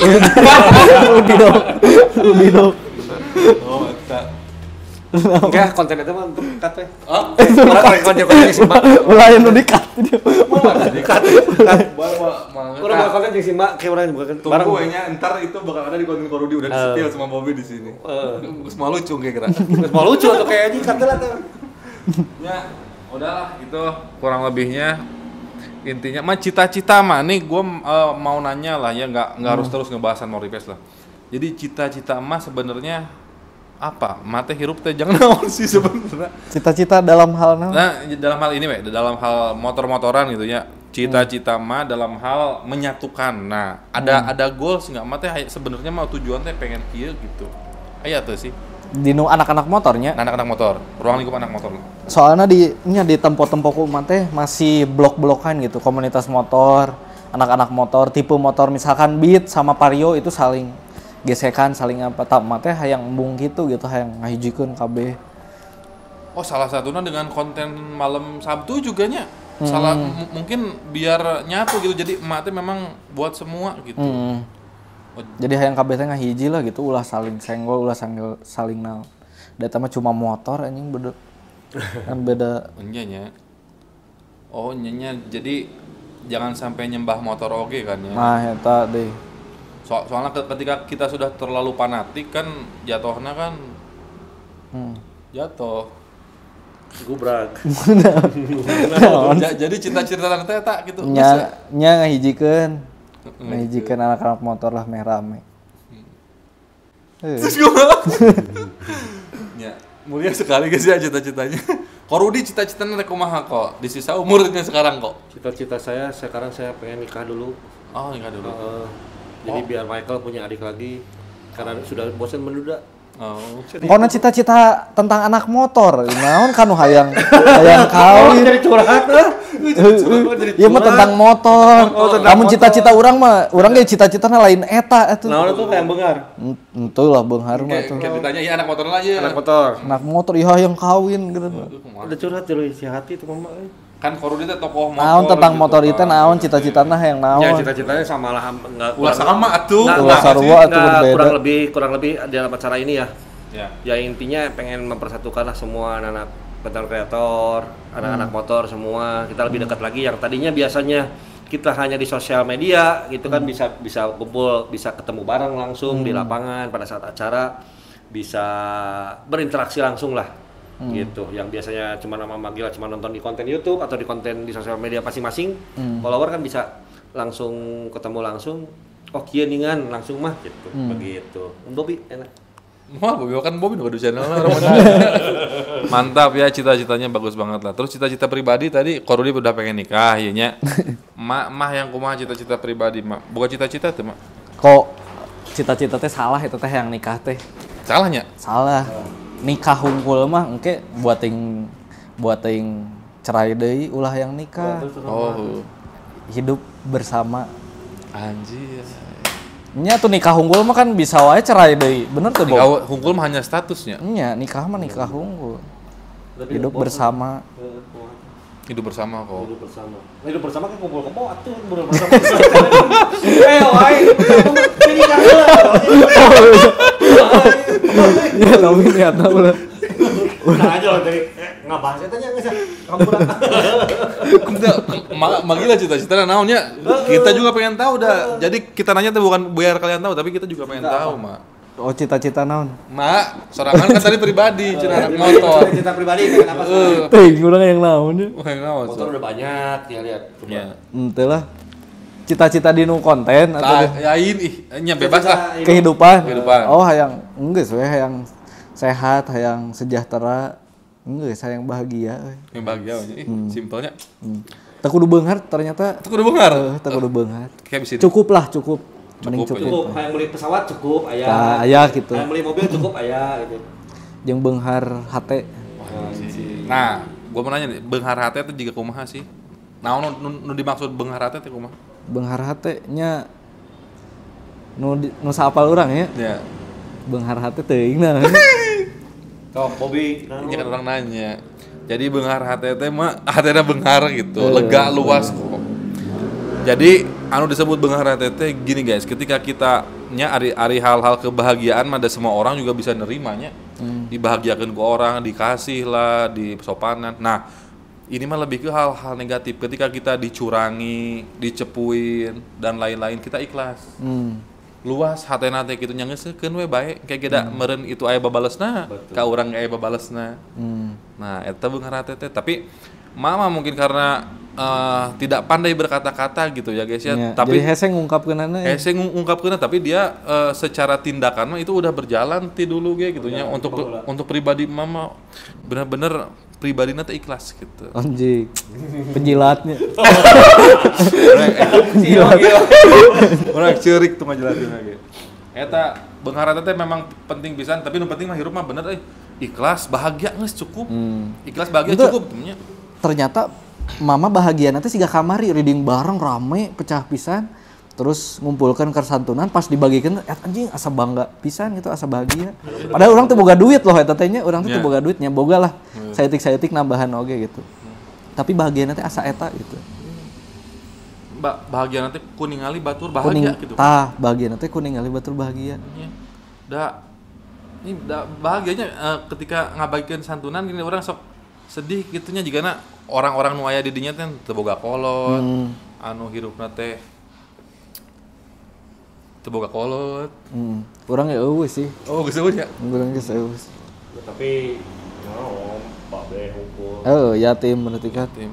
Rudy dong. Oh, mantap. Enggak, konten itu mah untuk cut we. Oh, Orang konten simak. Ulah yang nu di-cut. Cut. Orang buat konten jeung simak kayak orang bukan tunggu nya ntar itu bakal ada di konten Rudi udah disetil sama Bobby di sini. Semua lucu kayak kira. Mau lucu atau kayak anjing cut lah tuh. Ya, udahlah itu kurang lebihnya. Intinya mah cita-cita mah nih gue mau nanya lah ya, nggak harus terus ngebahasan Moripes lah. Jadi cita-cita mah sebenarnya apa? Mate hirup teh jangan naon sih sebenarnya. Cita-cita dalam hal naon? Nah, dalam hal ini dalam hal motor-motoran gitu ya. Cita-cita mah dalam hal menyatukan. Nah, ada goals nggak? Mate sebenarnya mau tujuan teh pengen kieu gitu. Aya tuh sih. Dinu anak-anak motornya. Anak-anak motor, ruang lingkup anak motor. Soalnya di tempo-tempo kumaha teh masih blok-blokan gitu, komunitas motor, anak-anak motor, tipe motor misalkan Beat sama Vario itu saling gesekan, saling apa tak teh hayang embung gitu hayang ngahijikeun kabeh. Oh, salah satunya dengan konten malam Sabtu juga nya. Mungkin biar nyatu gitu. Jadi emak teh memang buat semua gitu. Jadi hayang kabeh teh ngahiji lah gitu, ulah saling senggol, ulah saling naon. Da mah cuma motor anjing beda. Kan beda. Nya. Oh, nya. Jadi jangan sampai nyembah motor oge kan ya. Nah, eta deh. Soalnya ketika kita sudah terlalu fanatik kan jatuhnya kan jatuh gubrak. Jadi cita-cita teh eta gitu. Nya ngahijikeun anak-anak motor lah meh rame. Ya, mulia sekali guys ya cita-citanya. Kok Rudi cita-citanya rek kumaha kok? Di sisa umurnya sekarang kok. Cita-cita saya sekarang saya pengen nikah dulu. Oh, nikah dulu. Jadi biar Michael punya adik lagi karena sudah bosan menduda. Oh. Pokoknya cita-cita tentang anak motor, naon kan hayang kawin. Jadi curhat Iya mah tentang motor. Namun cita-cita urang ge cita-citana lain eta atuh. Naon itu kayak bengar. Henteu lah beunghar mah tuh. Kayak ditanya ya anak motor lah ya. Anak motor. Anak motor ieu hayang kawin gitu. Udah curhat dulu si hati itu mama. Kan Korudi teh tokoh motor. Naon tentang gitu, motor itu naon cita-citana hayang naon. Ya cita-citanya sama lah enggak sama atuh. Kurang lebih dalam acara ini ya. Ya. Ya intinya pengen mempersatukan lah semua anak-anak konten kreator, anak-anak motor semua. Kita lebih dekat lagi yang tadinya biasanya kita hanya di sosial media gitu kan bisa kumpul, bisa ketemu bareng langsung di lapangan pada saat acara, bisa berinteraksi langsung lah. Gitu, yang biasanya cuma nama manggil cuma nonton di konten YouTube atau di konten di sosial media masing-masing, follower kan bisa langsung ketemu langsung, oh kieu ningan langsung mah gitu, begitu. Bobby enak. Wah, Bobby udah ada channel lah. Mantap ya, cita-citanya bagus banget lah. Terus cita-cita pribadi tadi Korudi udah pengen nikah, ya nya. Mah yang kumaha cita-cita pribadi, Mak? Bukan cita-cita tuh, Mak. Kok cita-cita teh salah itu teh yang nikah teh. Salahnya? Salah. Nikah hungkul mah engke buat ting cerai deui ulah yang nikah. Oh. Hidup bersama. Anjir. Nya tuh nikah hungkul mah kan bisa wae cerai deui. Bener tuh, nikah hungkul mah hanya statusnya. Nya, nikah mah nikah hungkul. Hidup bersama. Hidup bersama kok. Hidup bersama kan kumpul kebo atuh bersama. Wae. Ini kan. Ya tapi niatna ulah. Nah aja loh dari ngabahas eta nya geus kampuran. Manggil cita-cita naonnya. Kita juga pengen tahu dah. Jadi kita nanya tuh bukan biar kalian tahu tapi kita juga pengen tahu, Mak. Oh, cita-cita naon? Mak, sorangan kan tadi pribadi, cenah anak motor. Cerita pribadi kenapa sih? Teh, urang yang naon ya? Wah, naon. Motor udah banyak ya lihat. Ya. Henteu lah. Cita-cita di nu konten atau Tah, yain nya bebas lah. kehidupan. Kehidupan. Oh, hayang geus we hayang sehat, hayang sejahtera. Geus hayang bahagia we. Yang bahagia nya. Simpelnya. Teu kudu beunghar ternyata. Itu kudu beunghar. Teu kudu beunghar. Kayak bisa. Cukup lah, cukup. Mending Cukup, cukup. Cukup, hayang beli pesawat cukup, aya. Tah, aya gitu. Hayang beli mobil cukup, aya gitu. Jeung beunghar hate. Nah, gua mau nanya nih, beunghar hate itu juga kumaha sih? Naon nu dimaksud beunghar hate teh kumaha? Beunghar hate nya nu saapal urang ya. Ya. Beunghar hate teuing nah. Tok, Bobby. Ini kan orang nanya. Jadi beunghar hate teh mah hatena beunghar gitu, lega luas kok. Jadi anu disebut beunghar hate teh gini guys, ketika kita nya ari hal-hal kebahagiaan mah ada semua orang juga bisa nerimanya. Dibahagiakan ke orang, dikasih lah, disopanan. Nah, ini mah lebih ke hal-hal negatif. Ketika kita dicurangi, dicepuin dan lain-lain, kita ikhlas. Luas hatena teh kitu nya geuseukeun we bae kayak geda meureun itu aya babalesna ka urang aya babalesna. Nah, eta beunghar hate teh tapi mama mungkin karena tidak pandai berkata-kata gitu ya guys ya. Tapi jadi hese ngungkapkeunana ya. hese ngungkapkeunna tapi dia secara tindakan mah itu udah berjalan ti dulu ge gitu nya untuk pribadi mama benar-benar pribadina teh ikhlas gitu. Anjing. Penjilatnya. Orang ceurik tuh ngajelakeun ge. Eta beunghar hate teh memang penting pisan tapi nu penting mah hirup mah bener ikhlas, bahagia geus cukup. Ikhlas bahagia Itu cukup nya. Ternyata mama bahagia nanti siga kamari reading bareng rame pecah pisan terus ngumpulkan ke santunan pas dibagikan anjing asa bangga pisan gitu asa bahagia padahal orang tuh boga duit loh eta teh nya urang tuh boga duitnya boga lah saeutik nambahan oge gitu tapi bahagia nanti asa eta gitu Bahagia nanti kuningali batur bahagia gitu tah bahagia nanti kuningali batur bahagia ini bahagianya ketika ngabagikeun santunan gini orang sok sedih gitunya jigana orang-orang nu aya di dinya teh teu boga kolot anu hirupna teh teu boga kolot urang ya eueuh sih oh geus eueuh nya urang geus eueuh Tapi naon babe hukum. yatim berarti kan tim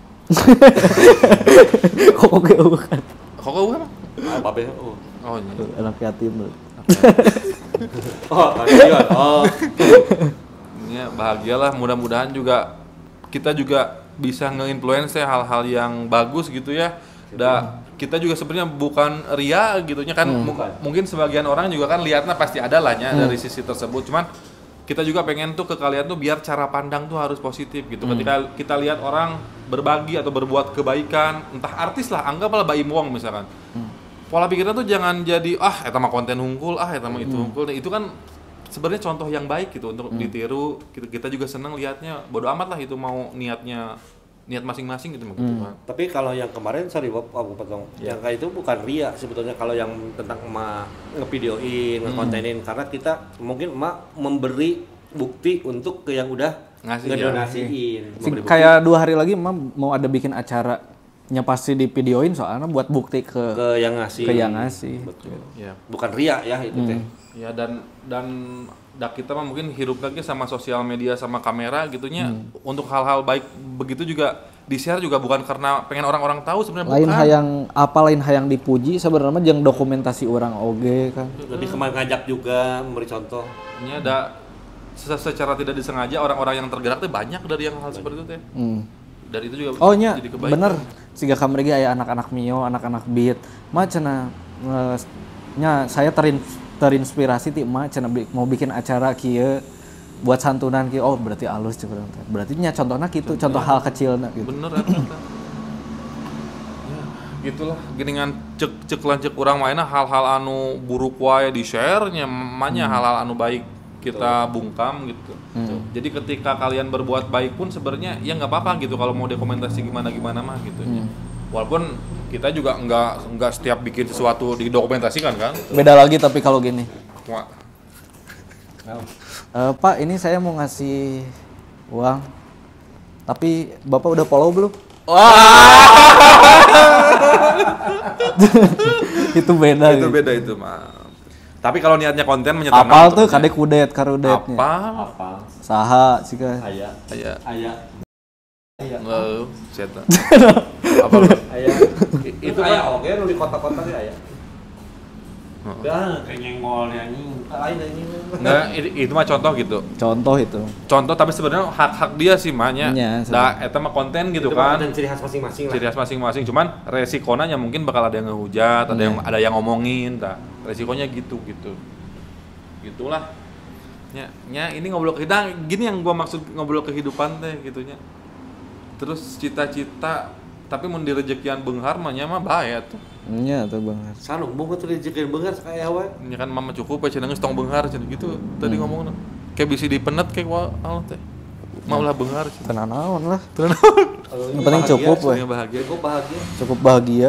kok oge eueuh kan kok eueuh mah Babe oh nya anak yatim berarti. Oh, kasihan. Oh. ya bahagialah mudah-mudahan juga kita juga bisa nge-influence hal-hal yang bagus gitu ya. Kita juga sebenarnya bukan ria gitunya kan mungkin sebagian orang juga kan lihatnya pasti ada lahnya dari sisi tersebut cuman kita juga pengen tuh ke kalian tuh biar cara pandang tuh harus positif gitu. Ketika kita lihat orang berbagi atau berbuat kebaikan entah artis lah anggaplah Baim Wong misalkan pola pikirnya tuh jangan jadi eta mah konten hungkul eta mah itu hungkul itu kan sebenarnya contoh yang baik gitu untuk ditiru. Kita juga senang lihatnya. Bodo amat lah itu mau niat masing-masing gitu begitu kan. Tapi kalau yang kemarin sorry Bob, aku potong. Yang kayak itu bukan ria sebetulnya kalau yang tentang emak ngevideoin, ngekontenin karena kita mungkin emak memberi bukti untuk ke yang udah ngedonasiin. Kayak 2 hari lagi emak mau ada bikin acara pasti di videoin soalnya buat bukti ke yang ngasih. Betul. Ya. Bukan ria ya itu teh. Ya dan kita mah mungkin hirup lagi sama sosial media sama kamera gitunya untuk hal-hal baik begitu juga di-share juga bukan karena pengen orang-orang tahu sebenarnya lain bukan. lain hayang dipuji sebenarnya jeung dokumentasi orang oge kan. Lebih kemarin ngajak juga memberi contoh. Ini ada secara tidak disengaja orang-orang yang tergerak tuh banyak dari yang hal seperti itu teh. Dari itu juga jadi kebaikan. Bener. Siga kamari ge aya anak-anak Mio, anak-anak Beat. Mah cenah nya saya terinspirasi ti emak cenah mau bikin acara kieu buat santunan kieu. Oh, berarti alus cenah. Berarti nya contohna kitu, contoh hal kecilna gitu. Bener eta. Ya, gitulah geningan cek lanceuk urang mah hal-hal anu buruk wae di-share nya manya hal-hal anu baik kita bungkam gitu. Jadi ketika kalian berbuat baik pun sebenarnya ya nggak apa-apa gitu kalau mau dokumentasi gimana mah gitu. Walaupun kita juga nggak setiap bikin sesuatu didokumentasikan kan. Beda lagi tapi kalau gini. Wah. Pak, ini saya mau ngasih uang. Tapi Bapak udah follow belum? Wah. Itu beda. Itu gitu. beda itu mah. Tapi kalau niatnya konten menyetorkan. Apal tuh kadek kudet karudetnya. Apa? Saha sih kan. Aya. Aya. Aya. Cetak. Apa lu? Aya. Itu aya oke nu di kota-kota ge aya. Dah kayak ngolnya anjing. Lain anjing. Enggak, itu mah contoh gitu. Contoh itu. Contoh tapi sebenarnya hak dia sih mahnya. Iya, Da eta mah konten gitu Itu kan. konten ciri khas masing-masing lah. Ciri khas masing-masing. Cuman resikonya mungkin bakal ada yang ngehujat, ada yang ngomongin, tah. Resikonya gitu. Gitulah. Ya, ini ngobrol kita gini yang gua maksud ngobrol kehidupan teh gitunya. Terus cita-cita tapi mun direjekian beunghar mah nya mah bae atuh. Nya tuh Bang. Sanumbung tuh dijekeun beunghar sakaya wae. Nya kan mama cukup cenah geus tong beunghar cenah gitu. Tadi ngomongna. Kayak bisi dipenet kayak Allah teh. Mau lah beunghar cenah. Tenan naon lah. Yang Yang penting cukup we. Bahagia. Cukup bahagia. Cukup bahagia.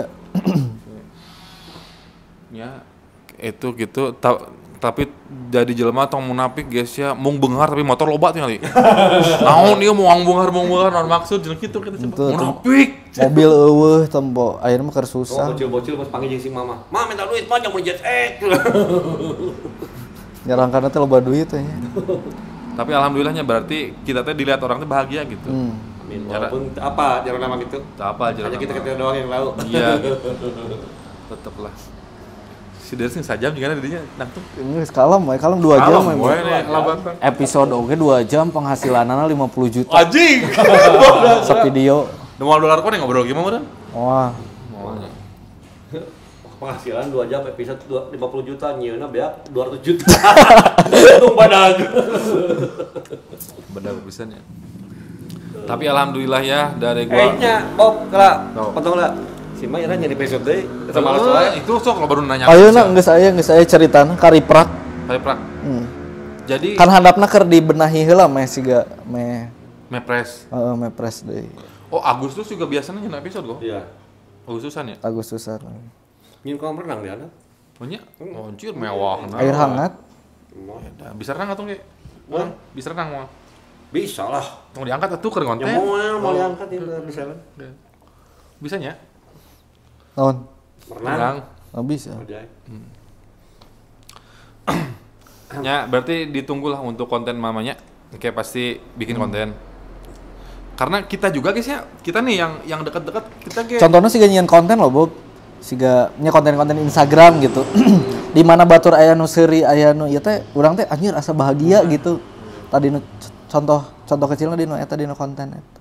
Ya itu gitu tapi jadi jelema tong munafik guys ya mung beunghar tapi motor loba tinggali. Naon ieu mau beunghar naon maksud jeung kitu kita munafik. Mobil eueuh tempo ayeuna mah keur susah. Bocil-bocil pas panggil jeung si mama. Ma minta duit mah jangan jet Nyarangkana teh loba duit teh nya. Tapi alhamdulillahnya berarti kita teh dilihat orang teh bahagia gitu. Amin. Walaupun apa jarang nama gitu. Apa aja Hanya kita doang yang tahu. Iya. Tetep lah. Si Dersing sajam juga dirinya nangtung. Geus kalem 2 jam we. Episode Oke 2 jam penghasilanana 50 juta. anjing. Sevideo. $2 kok ngobrol gimana kan? Wah. Penghasilan 2 jam episode 50 juta nyieuna beak 200 juta. Untung badag. Benar pisannya. Tapi alhamdulillah ya dari gua. Nya Bob kala potong lah. Si Mah ira nyari episode deui. Eta males wae. Itu sok lo baru nanya. Ayeuna geus aya ceritana kariprak. Kariprak. Jadi Kan handapna keur dibenahi heula meh siga mepres. mepres deui. Oh, Agustus juga biasanya nyeuna episode kok. Iya. Agustusan ya? Agustusan. Nyin kolam renang di ana. Banyak. Oh, anjir mewah. Air hangat. Bisa renang atuh ge? Bisa renang mah. Bisa lah. Mau diangkat atuh keur ngonten. Ya mau diangkat ya bisa kan. Bisanya? Naon? Renang. Oh, bisa. Ya, berarti ditunggulah untuk konten mamanya. Kayak pasti bikin konten. Karena kita juga guys ya, kita nih yang dekat-dekat kita kayak Contohnya siga nyian konten loh, Bob. Siga nya konten-konten Instagram gitu. Di mana batur aya nu seuri aya nu ieu teh urang teh anjir asa bahagia gitu. Tadi nu contoh kecilnya di nu eta dina konten eta.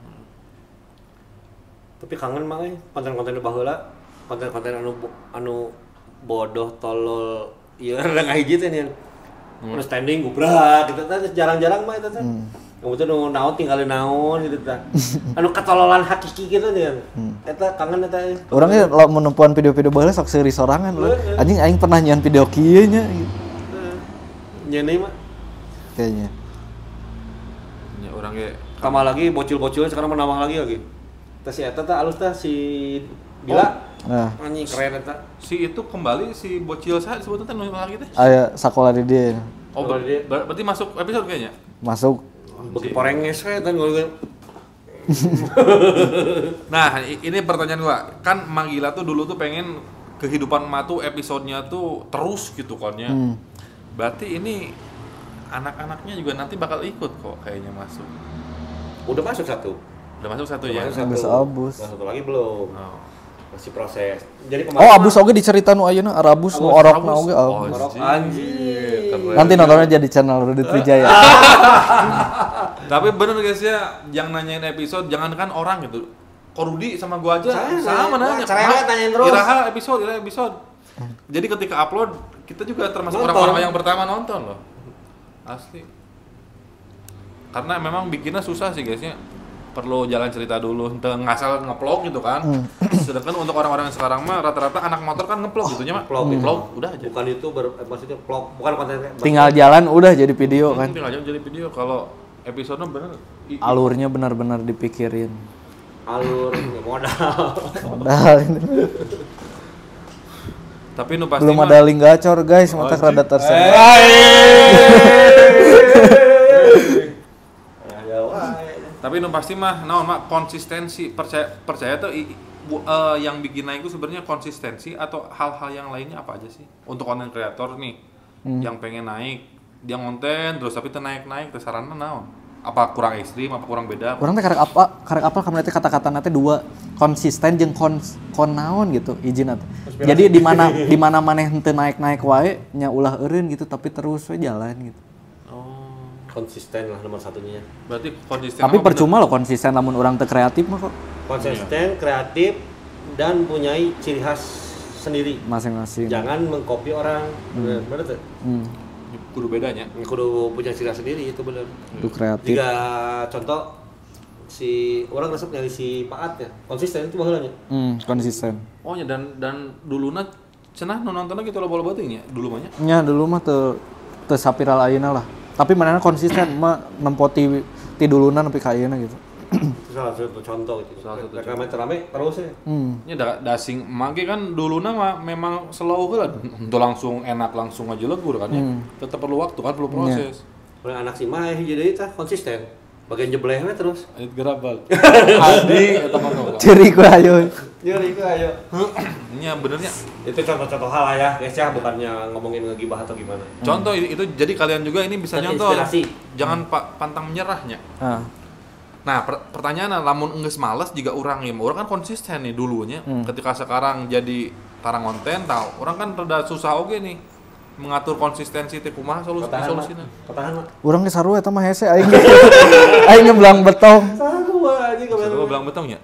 Tapi kangen mah konten-konten baheula, konten-konten anu bodoh tolol ieu ada ngahiji teh nih. Anu standing gubrak gitu teh jarang-jarang mah eta teh. Kamu tuh naon tinggalin naon gitu teh. Anu katololan hakiki gitu nih. Eta kangen eta. Urang ge lamun nempuan video-video baheula sok seuri sorangan loh. Anjing aing pernah nyian video kieu nya gitu. Nyeuni mah Kayaknya. ya orang kayak tambah lagi bocil-bocil sekarang menambah lagi. Teh si eta teh alus teh si Bila. Nah, Anjing keren eta. si itu kembali si bocil saya sebetulnya teh lagi teh. aya sakola di dia. Oh, berarti masuk episode kayaknya. Masuk. Beki porenges we kan ngeuleun. Nah, ini pertanyaan gua. Kan Manggila tuh dulu tuh pengen kehidupan emak tuh episodenya tuh terus gitu kan ya. Berarti ini anak-anaknya juga nanti bakal ikut kok kayaknya masuk. Udah masuk satu. Udah masuk satu ya. Geus abus. Nah, satu lagi belum. Oh. Masih proses. Jadi Oh, abus oge dicerita nu ayeuna Arabus nu orokna oge abus. Orok anjing. Nanti nontonnya jadi channel Rudi Trijaya. Tapi bener guys ya, yang nanyain episode jangankan orang gitu. Korudi sama gua aja sama nanya. Cerewet nanyain terus. Iraha episode. Jadi ketika upload kita juga termasuk orang-orang yang pertama nonton loh. Asli. Karena memang bikinnya susah sih guys ya. Perlu jalan cerita dulu, ngasal ngeplog gitu kan. Sedangkan untuk orang-orang yang sekarang mah rata-rata anak motor kan ngeplog gitunya mah. Vlog udah aja. Bukan itu maksudnya vlog, bukan konten. Tinggal jalan udah jadi video kan. Tinggal aja jadi video. Kalau episode bener Alurnya benar-benar dipikirin. Alur modal. Modal ini. tapi nu pasti Belum mah, ada link gacor guys, mata rada tersenyum. Tapi nu pasti mah naon mah konsistensi percaya tuh yang bikin naik itu sebenarnya konsistensi atau hal-hal yang lainnya apa aja sih untuk konten kreator nih yang pengen naik, dia ngonten terus tapi teu naik-naik teh saranna naon? Apa kurang ekstrim, apa kurang beda? Urang teh karek apa kamu teh kata-katana teh dua konsisten jeung kon naon gitu izin teh. Jadi di mana maneh henteu naik-naik wae nya ulah eureun gitu tapi terus we jalan gitu. Oh, Konsisten lah nomor satunya. berarti konsisten. Tapi mah percuma loh konsisten lamun urang teu kreatif mah kok Konsisten, kreatif, dan punyai ciri khas sendiri. masing-masing. Jangan mengcopy orang. Bener tuh. Hmm. bener. Kudu bedanya. Kudu punya ciri khas sendiri itu bener. Itu kreatif. Jika contoh si orang resep nyari si Paat ya, konsisten itu baheula nya. Konsisten. Oh nya dan duluna cenah nu nontonna gitu loba-loba teuing nya dulu mah nya. Nya dulu mah teu sapiral ayeuna lah. Tapi manehna konsisten mah nempo ti duluna nepi ka ayeuna gitu. Itu salah satu contoh gitu. Salah satu Rame terus ya. Nya dasing mage kan duluna mah memang slow heula. Untuk langsung enak langsung aja legur kan ya. Tetap perlu waktu kan, perlu proses. Oleh anak si Mah jadi tah konsisten. Bagian jebleh we terus. Ait gerabal. Adi eta mah enggak. Ciri ku ayo. Jadi itu ayo. Nya benernya. Itu contoh-contoh hal lah ya, guys ya, bukannya ngomongin ngegibah atau gimana. Contoh itu jadi kalian juga ini bisa Dan nyontoh. inspirasi. Jangan pantang menyerahnya. Nah, pertanyaannya lamun enggeus males juga orang ya, orang kan konsisten nih dulunya. Ketika sekarang jadi tarang konten, tahu orang kan rada susah oge nih mengatur konsistensi teh kumaha solusina. Pertahan mah. Urang ge sarua eta mah hese aing. Aing ngeblang betong. Sarua anjing kebean. Sarua belang betong nya.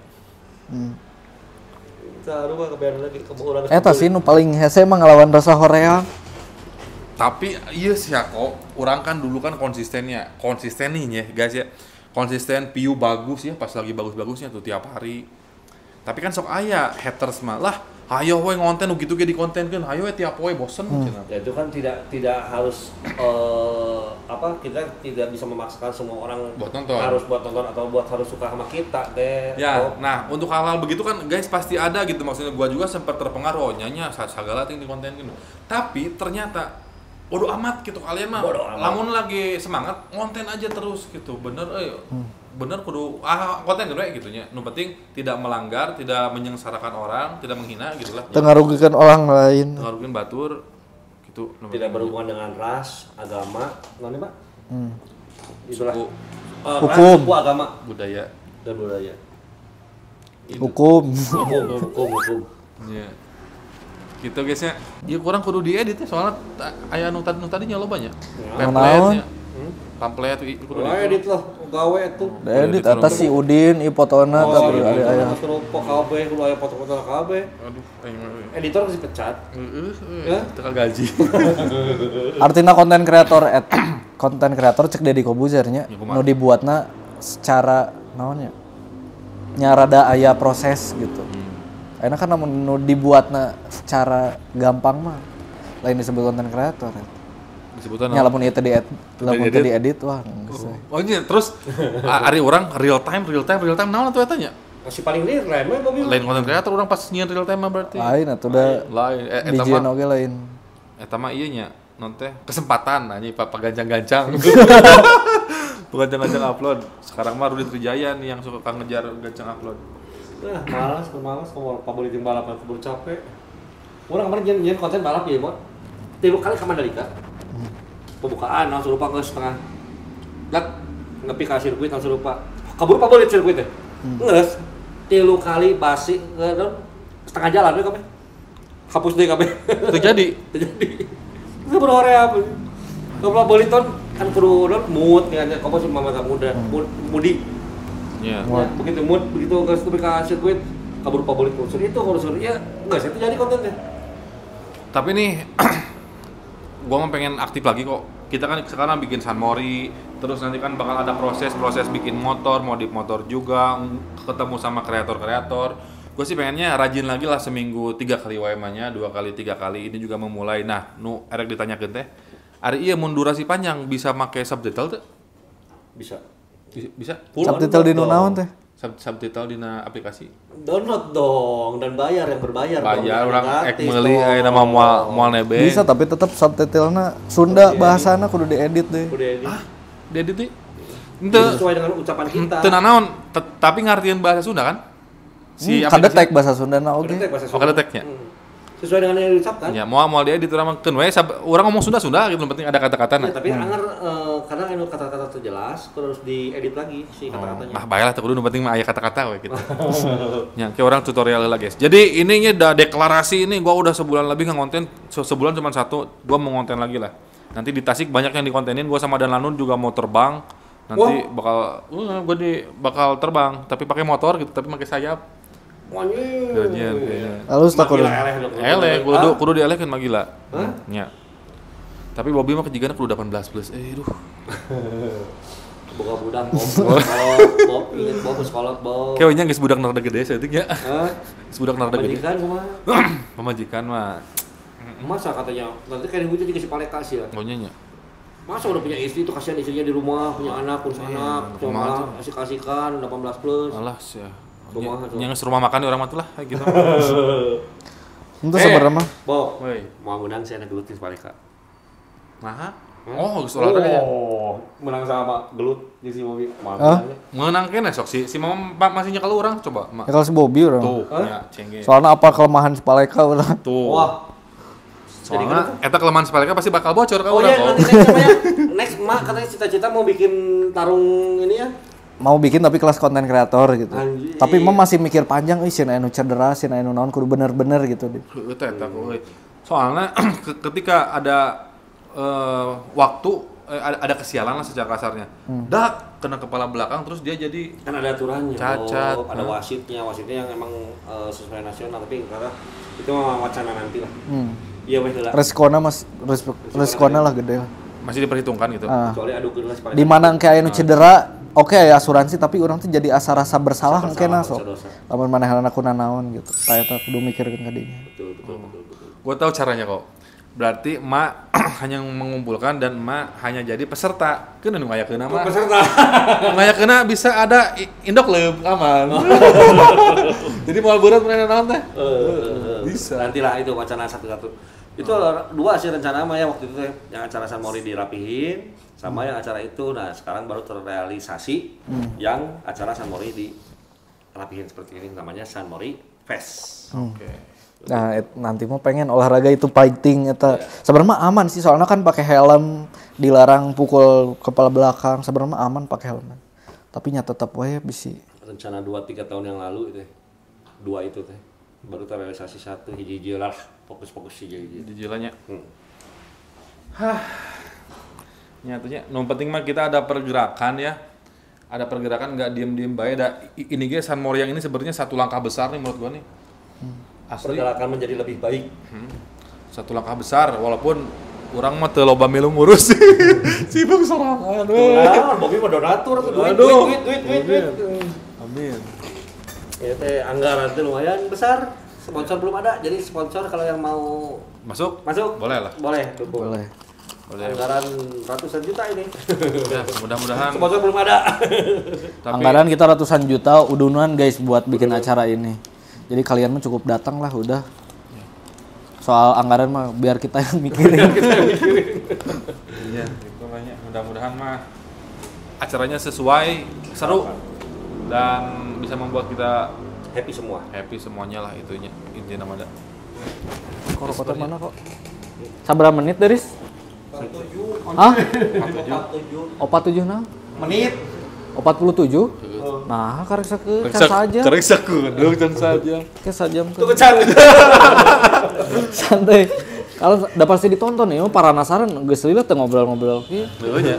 Sarua kebean lagi ke urang. Eta sih nu paling hese mah ngelawan rasa horeang. Tapi iya sih ya kok, orang kan dulu kan konsisten nih ya guys ya. Konsisten view bagus ya pas lagi bagus-bagusnya tuh tiap hari. Tapi kan sok aya haters mah lah, hayo we ngonten nu kitu ge dikontenkeun, hayo we tiap we bosen cenah. Ya itu kan tidak harus kita tidak bisa memaksakan semua orang Buat nonton. harus buat nonton atau harus suka sama kita deh. Ya, nah untuk hal-hal begitu kan guys pasti ada gitu, maksudnya gua juga sempat terpengaruh nyanya segala ting dikontenkeun. Tapi ternyata bodo amat gitu kalian mah. Lamun lagi semangat ngonten aja terus gitu. Bener bener kudu konten gede gitu nya. Nu penting tidak melanggar, tidak menyengsarakan orang, tidak menghina gitu lah. Teu ngarugikeun orang lain. Ngarugian batur gitu. Tidak berhubungan dengan ras, agama, naon Pak? Itulah. Suku, Hukum. Ras, suku, agama, budaya. dan budaya. Hukum. Hukum. Iya. Gitu guys ya. Ieu kurang kudu diedit ya soalnya aya nu tadinya lo banyak. Template-nya. Template kudu Edit lah, gawe itu. Edit atas si Udin, ieu fotona tapi ada aya. Terus KB, kudu aya foto-foto KB. Aduh, aing mah. Editor harus dipecat. Ya? Teu gaji. Artina konten kreator cek Deddy Kobuzer nya nu dibuatna secara naonnya nya rada aya proses gitu. Ayeuna kan nu dibuatna secara gampang mah lain disebut konten kreator. Disebutan Nya lamun ieu teh diedit wah geus. Oh iya, terus ari orang real time naon atuh eta nya? Masih paling real mah Bobby. Lain konten kreator orang pas nyieun real time mah berarti. Lain atuh da Lain eta bijian mah oge lain. eta mah ieu nya non teh kesempatan anjing pagancang-gancang. Pagancang-gancang upload. Sekarang mah Rudi Trijaya nih yang suka ngejar gancang upload. Nah, malas kamu pabulih jeung balap keburu capek. Urang kemarin nyen konten balap ya, Bot. 3 kali ke Mandalika. Pembukaan langsung lupa geus setengah. Dak nepi ka sirkuit langsung lupa. Kabur pabulih sirkuit teh. Geus 3 kali basi setengah jalan we kabeh. Hapus deui kabeh. Terjadi. Itu baru hoream. Kalau boliton kan kudu mood nya kamu sih mama muda. Mudi. Iya. Ya, begitu mood, begitu ke sirkuit kabur pabolit unsur itu unsur ya enggak sih itu jadi kontennya. Tapi nih gua mau pengen aktif lagi kok. Kita kan sekarang bikin San Mori, terus nanti kan bakal ada proses bikin motor, modif motor juga, ketemu sama kreator-kreator. Gue sih pengennya rajin lagi lah seminggu 3 kali WMA-nya, 2 kali 3 kali ini juga memulai. Nah, nu erek ditanyakeun teh. Ari ieu mun durasi panjang bisa make subtitle teh? Bisa. Bisa. Subtitle di naon teh? Subtitle dina aplikasi. Download dong dan bayar yang berbayar. Bayar orang ek meuli aya nama moal nebeng. Bisa tapi tetap subtitlenya Sunda bahasana kudu diedit deh. Udah edit. Diedit teh. Sesuai dengan ucapan kita. Teu naon, tapi ngartieun bahasa Sunda kan? Si Kadetek bahasa Sundana oge. Kadetek bahasa Oh, kadeteknya. sesuai dengan yang diucapkan. Ya, mau dia diterangkan we orang ngomong Sunda gitu, penting ada kata-kata. Ya, tapi anger kadang anu kata-kata terjelas terus diedit lagi si kata-katanya. Baiklah teh kudu nu penting mah aya kata-kata we gitu. Ya, kayak orang tutorial lah guys. Jadi ininya udah deklarasi ini gua udah sebulan lebih ngonten, sebulan cuma satu, gua mau ngonten lagi lah. Nanti di Tasik banyak yang dikontenin, gua sama Dan Lanun juga mau terbang. Nanti bakal terbang tapi pakai motor gitu, tapi pakai sayap. Halus tak kudu. Eleh, kudu dielehkeun mah gila. Nya. Tapi Bobby mah kejigan kudu 18 plus. Duh. Boga budak Bob, inget Bob sekolah Bob. Kayaknya geus budak narada gede saeutik nya. Geus budak narada gede. Pamajikan kumaha? Pamajikan mah. Masa katanya, nanti kayak hujung dikasih paleka sih ya. Oh nya. Masa udah punya istri tuh kasihan istrinya di rumah, punya anak, kurus anak, cuma asik-asikan 18 plus. Alah sih. Rumah Yang rumah makan di orang mah lah kayak gitu. Itu sebenarnya mah. Bob, mau menang saya anak gelut di paleka. Nah. Oh, geus olahraga ya. Menang sama gelut di si Bobby. Menang kene sok si Mama masih nyekel urang coba. Ya kalau si Bobby urang. Tuh, ya cengge. Soalnya apa kelemahan Spaleka urang. Tuh. Wah. Soalnya eta kelemahan Spaleka pasti bakal bocor ka Oh urang. iya, nanti next Mak katanya cita-cita mau bikin tarung ini ya. Mau bikin tapi kelas konten kreator gitu. Anjir. Tapi emang masih mikir panjang, sieun anu cedera, sieun anu naon kudu bener-bener gitu. Heueuh teh eta soalnya ketika ada waktu ada kesialan lah secara kasarnya. Dak kena kepala belakang terus dia jadi Kan ada aturannya. Cacat. Ada wasitnya yang emang sesuai nasional tapi karena itu mah wacana nanti lah. Iya weh lah. Resikonya lah gede lah. masih diperhitungkan gitu. Kecuali adu gelas paling. Di mana kayak anu cedera, oke ya asuransi tapi orang tuh jadi asa rasa bersalah engkena sok. Lamun manehna kuna naon gitu. Tah eta kudu mikirkeun ka dinya. Betul. Gua tahu caranya kok. Berarti emak hanya mengumpulkan dan emak hanya jadi peserta. Keun nu ngayakeun mah. Peserta. Ngayakeun bisa ada indok leup aman. Jadi moal berat mana naon teh? Bisa. Nantilah itu wacana satu-satu. Itu dua sih rencana mah ya waktu itu teh. Yang acara San Mori dirapihin sama yang acara itu. Nah, sekarang baru terrealisasi yang acara San Mori dirapihin seperti ini namanya San Mori Fest. Oke. Nah, nanti mau pengen olahraga itu fighting eta. Sebenarnya aman sih soalnya kan pakai helm, dilarang pukul kepala belakang. Sebenarnya aman pakai helm. Tapi nya tetap wae bisi. Rencana 2-3 tahun yang lalu itu. Dua itu teh. Baru terrealisasi satu hiji-hiji lah. Fokus-fokus hiji-hiji. Dijilanya. Nyatanya, yang penting mah kita ada pergerakan ya. Ada pergerakan nggak diem-diem bae. Ini ge San Mori yang ini sebenarnya satu langkah besar nih menurut gua nih. Asli. Pergerakan menjadi lebih baik. Satu langkah besar walaupun orang mah teu loba milu ngurus. Sibuk sorangan we. Nah, Bobby mah donatur tuh duit. Amin. Ya teh anggaran teh lumayan besar. Sponsor belum ada. Jadi sponsor kalau yang mau Masuk? Boleh lah. Boleh, dukung. Boleh. Anggaran ratusan juta ini. Ya, mudah-mudahan. Sponsor belum ada. Tapi Anggaran kita ratusan juta udunan guys buat bikin acara ini. Jadi kalian mah cukup datang lah udah. Soal anggaran mah biar kita yang mikirin. iya, itu banyak. Mudah-mudahan mah acaranya sesuai, seru dan bisa membuat kita Happy semua. happy semuanya lah itunya intinya nama ada. Kok kotor mana kok? Sabar menit Deris? 47. Hah? 47 nah? Menit. 47? Nah, karek sakeun can saja. Karek sakeun can saja. Ke sajam ke. Tuh kecang. Santai. Kalau udah pasti ditonton ya, para penasaran geus lihat teh ngobrol-ngobrol kieu. Heeh nya.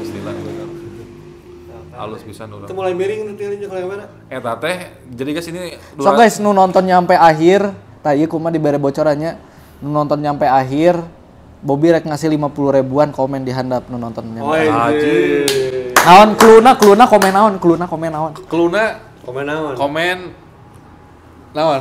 Halus pisan urang. Itu mulai miring nanti kalau yang mana? Eta teh jadi guys ini So guys, nu nonton nyampe akhir, tah ieu kumaha dibere bocorannya. Nu nonton nyampe akhir, Bobby rek ngasih 50 ribuan komen di handap nu nonton nyampe. Oh, iya. Naon keluna komen naon, komen naon. Keluna Komen naon? komen naon?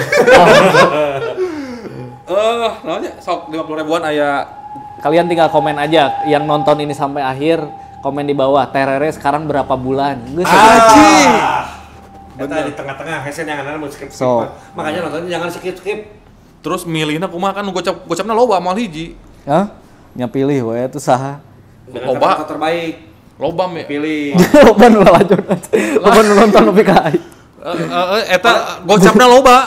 Naonnya sok 50 ribuan aya. Kalian tinggal komen aja yang nonton ini sampai akhir, komen di bawah. Terere sekarang berapa bulan? Geus. Eta di tengah-tengah hesen yang ana mau skip. So. Makanya nontonnya jangan skip. Terus milihna kumaha kan gocapna loba moal hiji. Hah? Nya pilih wae itu saha. Dengan Loba. kata terbaik. Loba me. Pilih. Loba nu lalajon. Loba nu nonton lebih ka aing. Eta gocapna loba.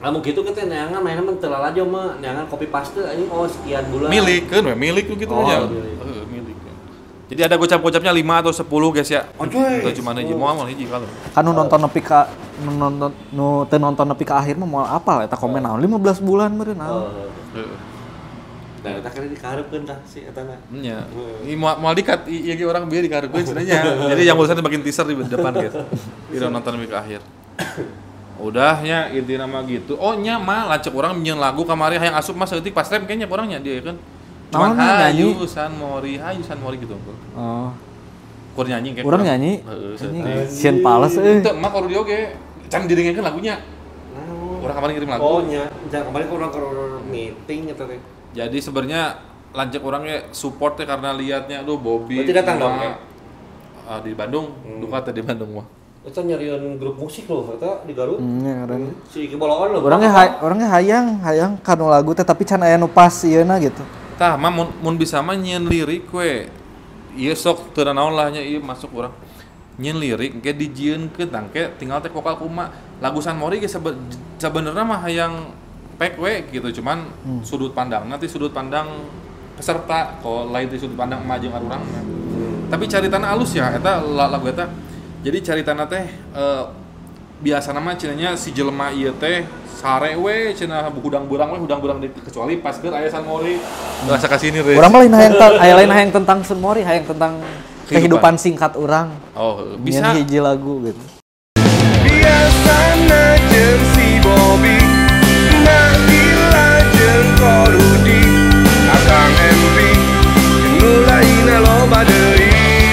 Lamun gitu kita neangan mainan mah teu aja mah neangan copy paste anjing sekian bulan. Milik kan, milik gitu aja. Milik. Jadi ada gocap-gocapnya 5 atau 10 guys ya. Itu cuma hiji moal hiji kalau. Kan nu nonton nepi ka teu nonton nepi ka akhir mah moal apal eta komen naon 15 bulan meureun naon. Nah, eta kali dikarepkeun tah si eta na. Nya. Ini moal dikat ieu ge orang bieu dikarepkeun cenanya. Jadi yang urusan bikin teaser di depan gitu. Ira nonton nepi ka akhir. Udahnya intinya mah gitu. Oh nya mah lanceuk urang nyieun lagu kamari hayang asup mah seutik pas rem kayaknya orangnya dia kan. Cuman hayu San Mori gitu. Oh. Kur nyanyi kayak Urang nyanyi. Heeh, Sieun pales euy. Teu mah kudu dioge. Can didengekeun lagunya. Urang kemarin ngirim lagu. Oh nya, kemarin urang ke meeting eta teh. Jadi sebenarnya lanceuk urangnya support teh karena liatnya aduh Bobby. Berarti datang dong, ya? Di Bandung, duka teh di Bandung mah. Eta nyarian grup musik loh, eta di Garut. Nya keren. Si Iki Boloan loh. Orangnya hayang kanu lagu teh tapi can aya nu pas ieuna gitu. Tah mah mun bisa mah nyieun lirik we. Ieu sok teu naon lah nya ieu masuk urang. Nyieun lirik engke dijieunkeun tangke tinggal teh vokal kumaha. Lagu San Mori ge sabenerna mah hayang pek we gitu cuman sudut pandang nanti sudut pandang peserta kok lain di sudut pandang emak jeung urang. Tapi caritana alus ya eta lagu eta. Jadi caritana teh biasana mah cenanya si jelema ieu teh sare we cenah hudang burang kecuali pas keur aya San Mori rasa ka sini re. Urang mah lain hayang tentang San Mori, hayang tentang kehidupan singkat urang. Oh, bisa hiji lagu gitu. Biasana jeung si Bobby Nabila jeung Korudi Akang Empi Nulaina loba deui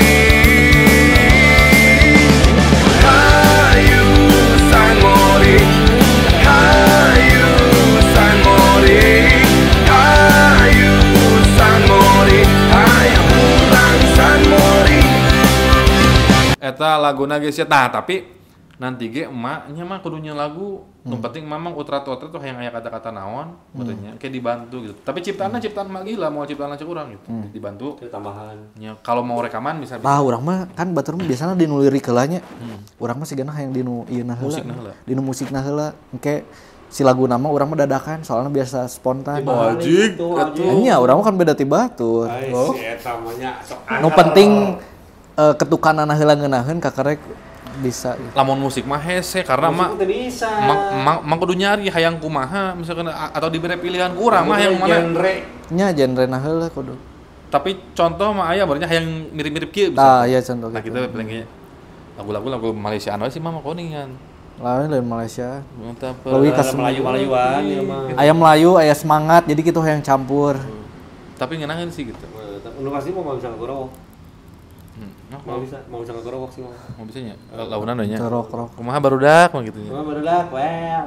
Hayu San Mori Hayu San Mori Hayu San Mori Hayu urang San Mori. eta laguna geus ya. Nah, tapi nanti ge emaknya mah kudu nyeun lagu. Nu penting mamang utrat-utrat tuh hayang aya kata-kata naon berenya kayak dibantu gitu. Tapi ciptaan mah gila mau ciptaan lanceuk urang gitu. Dibantu tambahan. nya kalau mau rekaman bisa. Tah urang mah kan batur mah biasana dinu lirik heula nya. Urang mah sigana hayang dinu ieuna heula. Dinu musikna heula engke si lagu nama urang mah dadakan soalnya biasa spontan. Wajib Nya urang mah kan beda ti batur. Oh, eta mah nya sok. Nu penting ketukanana heula ngeunaheun kakarek bisa. Lamun musik mah hese karena mah bisa. Mang kudu nyari hayang kumaha misalkan atau diberi pilihan kurang mah yang mana Nya genrena heula kudu. tapi contoh mah aya barunya hayang mirip-mirip kieu Tah iya contoh nah gitu. kita pilihnya lagu Malaysia anu sih mah kuningan Lain Malaysia. mantap Leuwih ka Melayu-Melayuan ya mah. Aya Melayu, aya semangat jadi kitu hayang campur. tapi ngeunangeun sih gitu Nu pasti mau bisa ngagorowok. mau Mau bisa ngagorowok sih mah. mau bisa nya lagunan nya Rok. kumaha barudak mah gitu nya Cuma barudak well.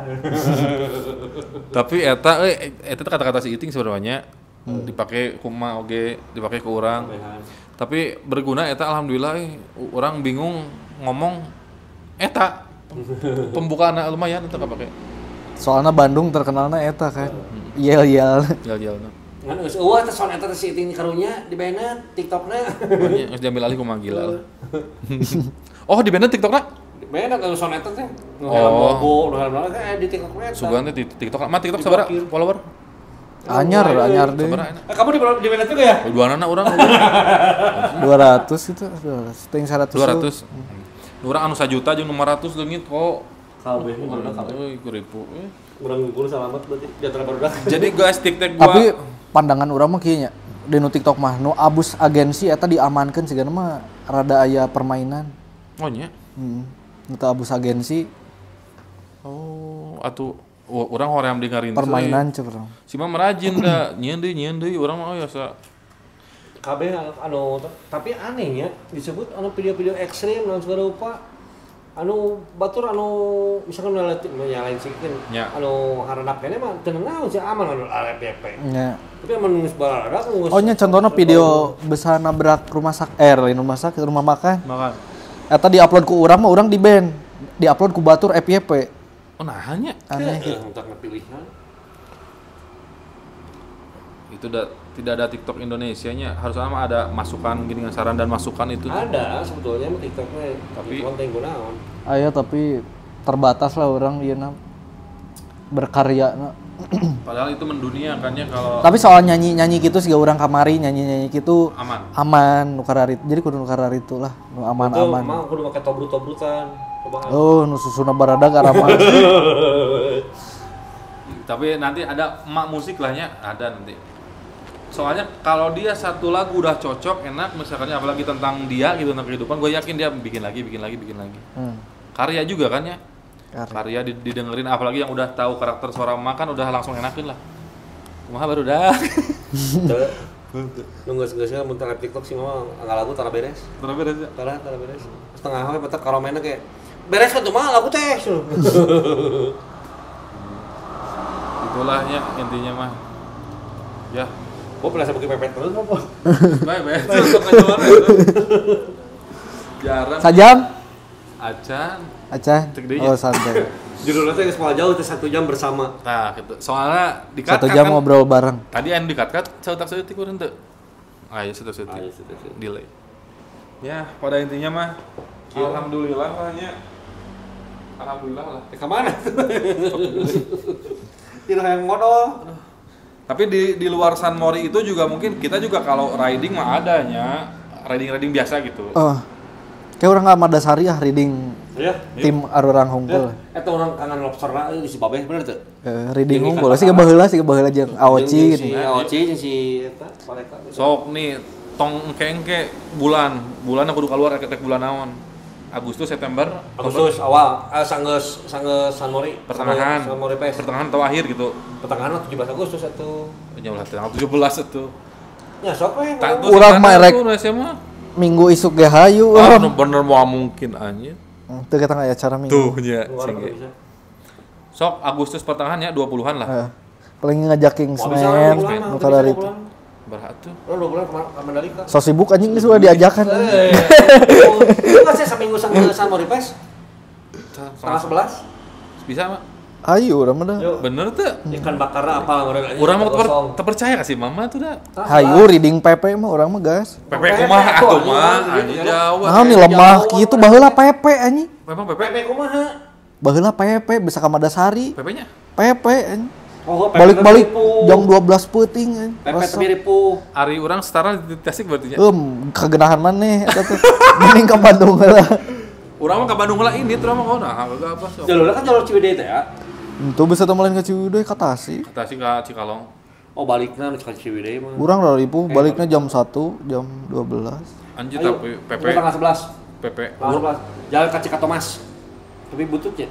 tapi eta teh kata-kata si Iting sebenarnya dipakai kumaha oge dipakai ke urang tapi berguna eta alhamdulillah orang bingung ngomong eta pembukaan lumayan eta kapake Soalnya Bandung terkenalnya eta kan. Yel-yel. jal-jalna Ngan geus eueuh teh soal eta teh si Iting karunya di banned TikTokna. banyak geus diambil alih ku Magila lah oh di banned TikTokna Di banned kalau soal eta teh. Nu Oh. helm logo, nu helm teh di TikTokna eta. sugan teh di TikTok mah TikTok sabaraha follower Anyar deh. sabaraha enak Kamu di banned juga ya? duanana urang 200 itu. 100. 200 urang anu 1 juta jeung 500 leungit kok Kabeh nu barudak kabeh. euy 1000 Urang ngumpul selamat berarti di antara barudak. jadi guys TikTok gua Tapi pandangan urang mah kieu nya. Di nu TikTok mah nu abus agensi eta diamankeun sigana mah rada aya permainan. oh nya Nu teu abus agensi oh atuh urang hoream di ngarintis permainan cenah. si mah merajin da nyieun deui urang mah asa Kabeh anu tapi aneh ya disebut anu video-video ekstrim dan segala rupa anu batur anu misalkan nyalain sikeun Ya. anu haranap kene mah teu naon sih aman anu RPP. Nya. Tapi amun geus baladak geus. Oh nya contohna video besar nabrak rumah sakit rumah makan. makan Eta diupload ku urang mah urang di band. Diupload ku batur FYP. oh nah nya Aneh gitu. Untuk pilihan. itu tidak ada TikTok Indonesianya harus sama ada masukan gini saran dan masukan itu Ada sebetulnya mah TikToknya Tapi- konten kunaon. Aya tapi terbatas lah orang ieu na. berkarya. Padahal itu mendunia kan ya kalau Tapi soal nyanyi gitu sih orang kamari nyanyi gitu aman. nu kararit. Jadi kudu nu kararit lah, nu Itu aman-aman. mah kudu make tobrut-tobrutan. Kumaha? Oh, nu susuna baradag arama. Tapi nanti ada emak musik lahnya ada nanti. Soalnya kalau dia satu lagu udah cocok, enak, misalkan apalagi tentang dia gitu tentang kehidupan, gue yakin dia bikin lagi. Karya juga kan ya? Karya didengerin, apalagi yang udah tahu karakter suara emak kan udah langsung enakin lah. Kumaha baru dah. Nunggu-nunggu mun tengah TikTok sih mah angga lagu tara beres. Tara beres ya? Tara beres. Setengah we petak karo mainna kayak beres kan tuh mah lagu teh. Itulah ya intinya mah. Ya, Gua pernah pakai pepet terus apa? baik. Untuk ngajuan itu. Jarang. Sajam? Acan. Acan. Cek deui nya. Oh, santai. Judulnya teh sekolah jauh teh 1 jam bersama. Nah, gitu. Soalnya dikat 1 jam ngobrol bareng. Tadi yang dikat-kat sautak-sautik urang teu. Ah, iya sautak-sautik. Ah, iya, sautak-sautik. Delay. Ya, pada intinya mah alhamdulillah lah nya. Alhamdulillah lah. Ke mana? Tidak yang modal. Tapi di luar San Mori itu juga mungkin kita juga kalau riding mah adanya riding biasa gitu. Kayak orang nggak Madasari ya reading Ya. tim Arurang Hungkul. Eta orang kangen lobsterna di si Babeh bener teu? Reading Hungkul sih kebaheula jeung Aoci gitu. Si Aoci jeung si eta Paleka. Sok nih tong engke bulan aku kudu keluar rek bulan naon. Agustus, September, Agustus awal, sanggeus San Mori pertengahan. San Mori Fest. Pertengahan atau akhir gitu. Pertengahan 17 Agustus atuh. Ya ulah tanggal 17 atuh. Ya sok we. Urang mah rek SMA. Minggu isuk ge hayu. Bener mau mungkin anjir. Teu kita aya acara minggu. Tuh nya cingge. Sok Agustus pertengahan ya 20-an lah. Paling ngajak Kingsman nu kararit. Berhat tuh. Oh, 2 bulan ke Mandalika. So sibuk anjing geus sudah diajakan. Enggak sih seminggu San Mori Fest. Tanggal 11. Bisa mah. Ayo urang mah dah. Bener tuh. Ikan bakar apa mereka? Urang mah terpercaya kasih mama tuh dah. Hayu reading PP mah urang mah gas. Pepe kumaha atuh mah anjing jauh. Naon nih lemah kitu baheula PP anjing. Memang Pepe Pepe kumaha? Baheula PP bisa ka Madasari. Pepe-nya. PP anjing. Oh, Balik-balik jam 12 peuting anjing. Pepe miripu. Ari urang setara di Tasik berarti nya. Kagenahan maneh eta teh. Mending ka Bandung heula. Urang mah ka Bandung heula ini terus mah kauna kagak apa sok. Jalurnya kan jalur Ciwidey teh ya. Itu bisa temelin ke Ciwidey ka Tasik. Tasik ka Cikalong. Oh, baliknya nu ka Ciwidey mah. Urang 2000 baliknya jam 1, jam 12. Anjir tapi Pepe. Tanggal 11. Pepe. Tanggal 11. Jalan ka Cikatomas. Tapi bututnya.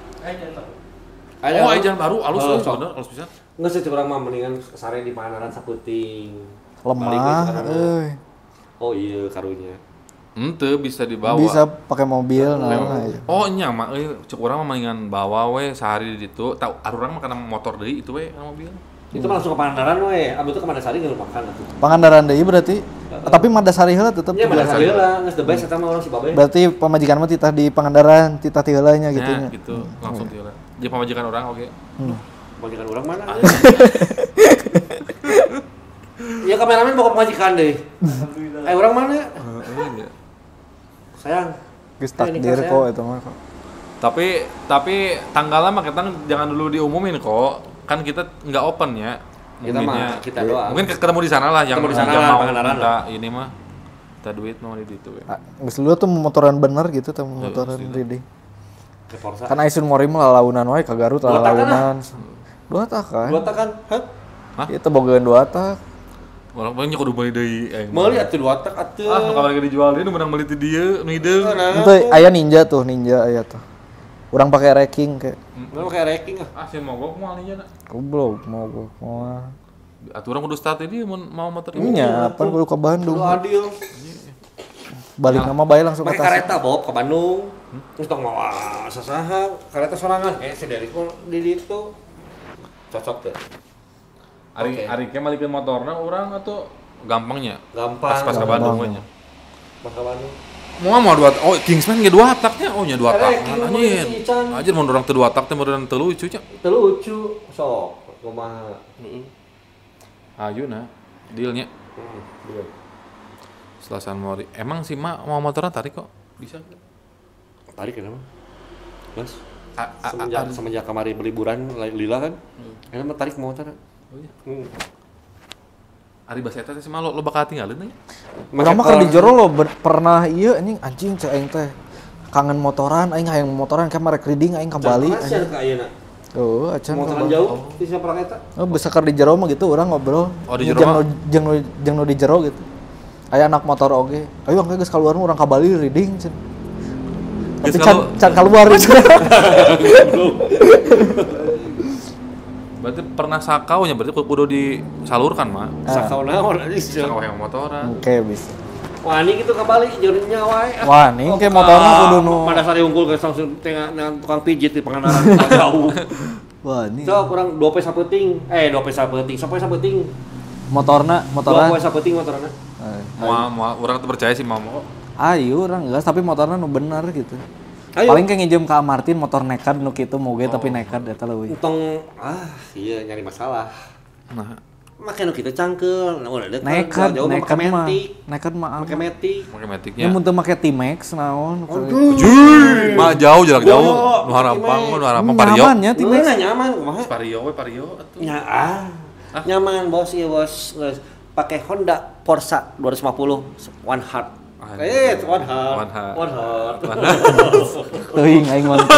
Oh, jalan baru alus bener alus pisan. Enggak sih urang mah mendingan sare di Pangandaran saputing. Lemah euy. Oh iya karunya. Henteu bisa dibawa. Bisa pakai mobil nah. Oh nya mah cek urang mah mendingan bawa we sehari di ditu. Tau urang mah kana motor deui itu we kana mobil. Itu mah langsung ke Pangandaran we. Abis itu ke Madasari ngeulu makan atuh. Pangandaran deui berarti. Tapi Madasari heula tetep. Iya Madasari heula, geus the best eta mah orang si Babe. Berarti pamajikan mah titah di Pangandaran, titah ti heula nya gitu nya. Gitu, langsung ti heula. Jadi pamajikan orang oke. Pemajikan orang mana? Ya kameramen bawa pemajikan deh. Orang mana? Sayang. Geus takdir kok eta mah kok. Tapi tanggalnya mah kita jangan dulu diumumin kok. Kan kita nggak open ya. Kita mah kita doang. Mungkin ketemu di sana lah yang Ketemu di sana yang lah, mau Pangandaran minta ini mah. Kita duit mau di situ ya. Geus lu tuh motoran bener gitu teh motoran reading. Ke Forza. Kan Aisun Mori mah lalaunan wae ka Garut lalaunan. 2 tak kan? 2 tak kan? Hah? Itu bogeun 2 tak. Orang banyak kudu beli deui Meuli atuh 2 tak atuh. nu kamari dijual deui nu menang beli ti dieu nu hideung. Itu aya ninja aya tuh. Urang pakai racking kayak. Mana pakai racking ah. Sih mogok moal ninja na. Goblok mau. Atuh urang kudu start dia mau motor Ini nyapan kudu ke Bandung. Lu adil. Balik nama bae langsung ke Pakai Tasik. kareta Bob ke Bandung. Terus tong mau sasaha kareta sorangan. Si Derek di ditu. Cocok teh. Ari ke malikeun motorna urang atuh gampangnya. Gampang. Pas ke Bandung we nya. Pas ke Bandung. Mau 2 Kingsman ge 2 taknya. Oh nya 2 tak. King mah Anjir. si Ican. Anjir mun urang teu 2 tak teh meureun teu lucu nya. Itu lucu. Sok kumaha. Ayeuna dealnya. Bener. Setelah San Mori. Emang si Ma mau motornya tarik kok. Bisa. Tarik kenapa? Mas. semenjak kemarin liburan lila kan. Enak mah tarik motor. Oh iya. Ari basa eta teh mah lo bakal tinggalin nya. Urang mah kan di jero lo pernah ieu anjing cek aing teh. Kangen motoran aing hayang motoran ka marek riding aing ka Bali. Kasian ka ayeuna. Oh, acan Motoran jauh di siapa perang eta? Oh, besar di jero mah gitu urang ngobrol. Oh, di jero Jeung nu di jero gitu. Aya anak motor oge. Ayo angke geus kaluar urang ka Bali riding cenah. Tapi can keluar. Berarti pernah sakau nya berarti kudu disalurkan mah. Sakau naon anjing. Sakau yang motoran. Oke, bisa. Wah, ini gitu ke Bali jadinya wae. Wah, nih ke motorna kudu nu Mandasari unggul geus langsung tengah tukang pijit di Pangandaran jauh. Wah, nih. So, kurang 2 pesa penting. 2 pesa penting. Sampai penting. Motoran 2 pesa penting motorna. Mau urang teu percaya sih mau. Ayo urang geus tapi motorna nu bener gitu. Ayo. Paling kayak nginjem ka Martin motor nekad nu kitu moge tapi nekad eta leuwih. Untung iya nyari masalah. Nah, Make nu kitu cangkeul, udah deket. Nekad jauh nekad mah. metik. Nekad mah. Make metik. make matiknya. Mun teu make Timex naon. Mah jauh jarak jauh. Nu harampang Pario. Nyaman nya Timex. Mana nyaman kumaha? Pario atuh. Ya nyaman bos, iya bos. Pakai Honda Forza 250 One Heart. One Heart. Teuing aing ngonten.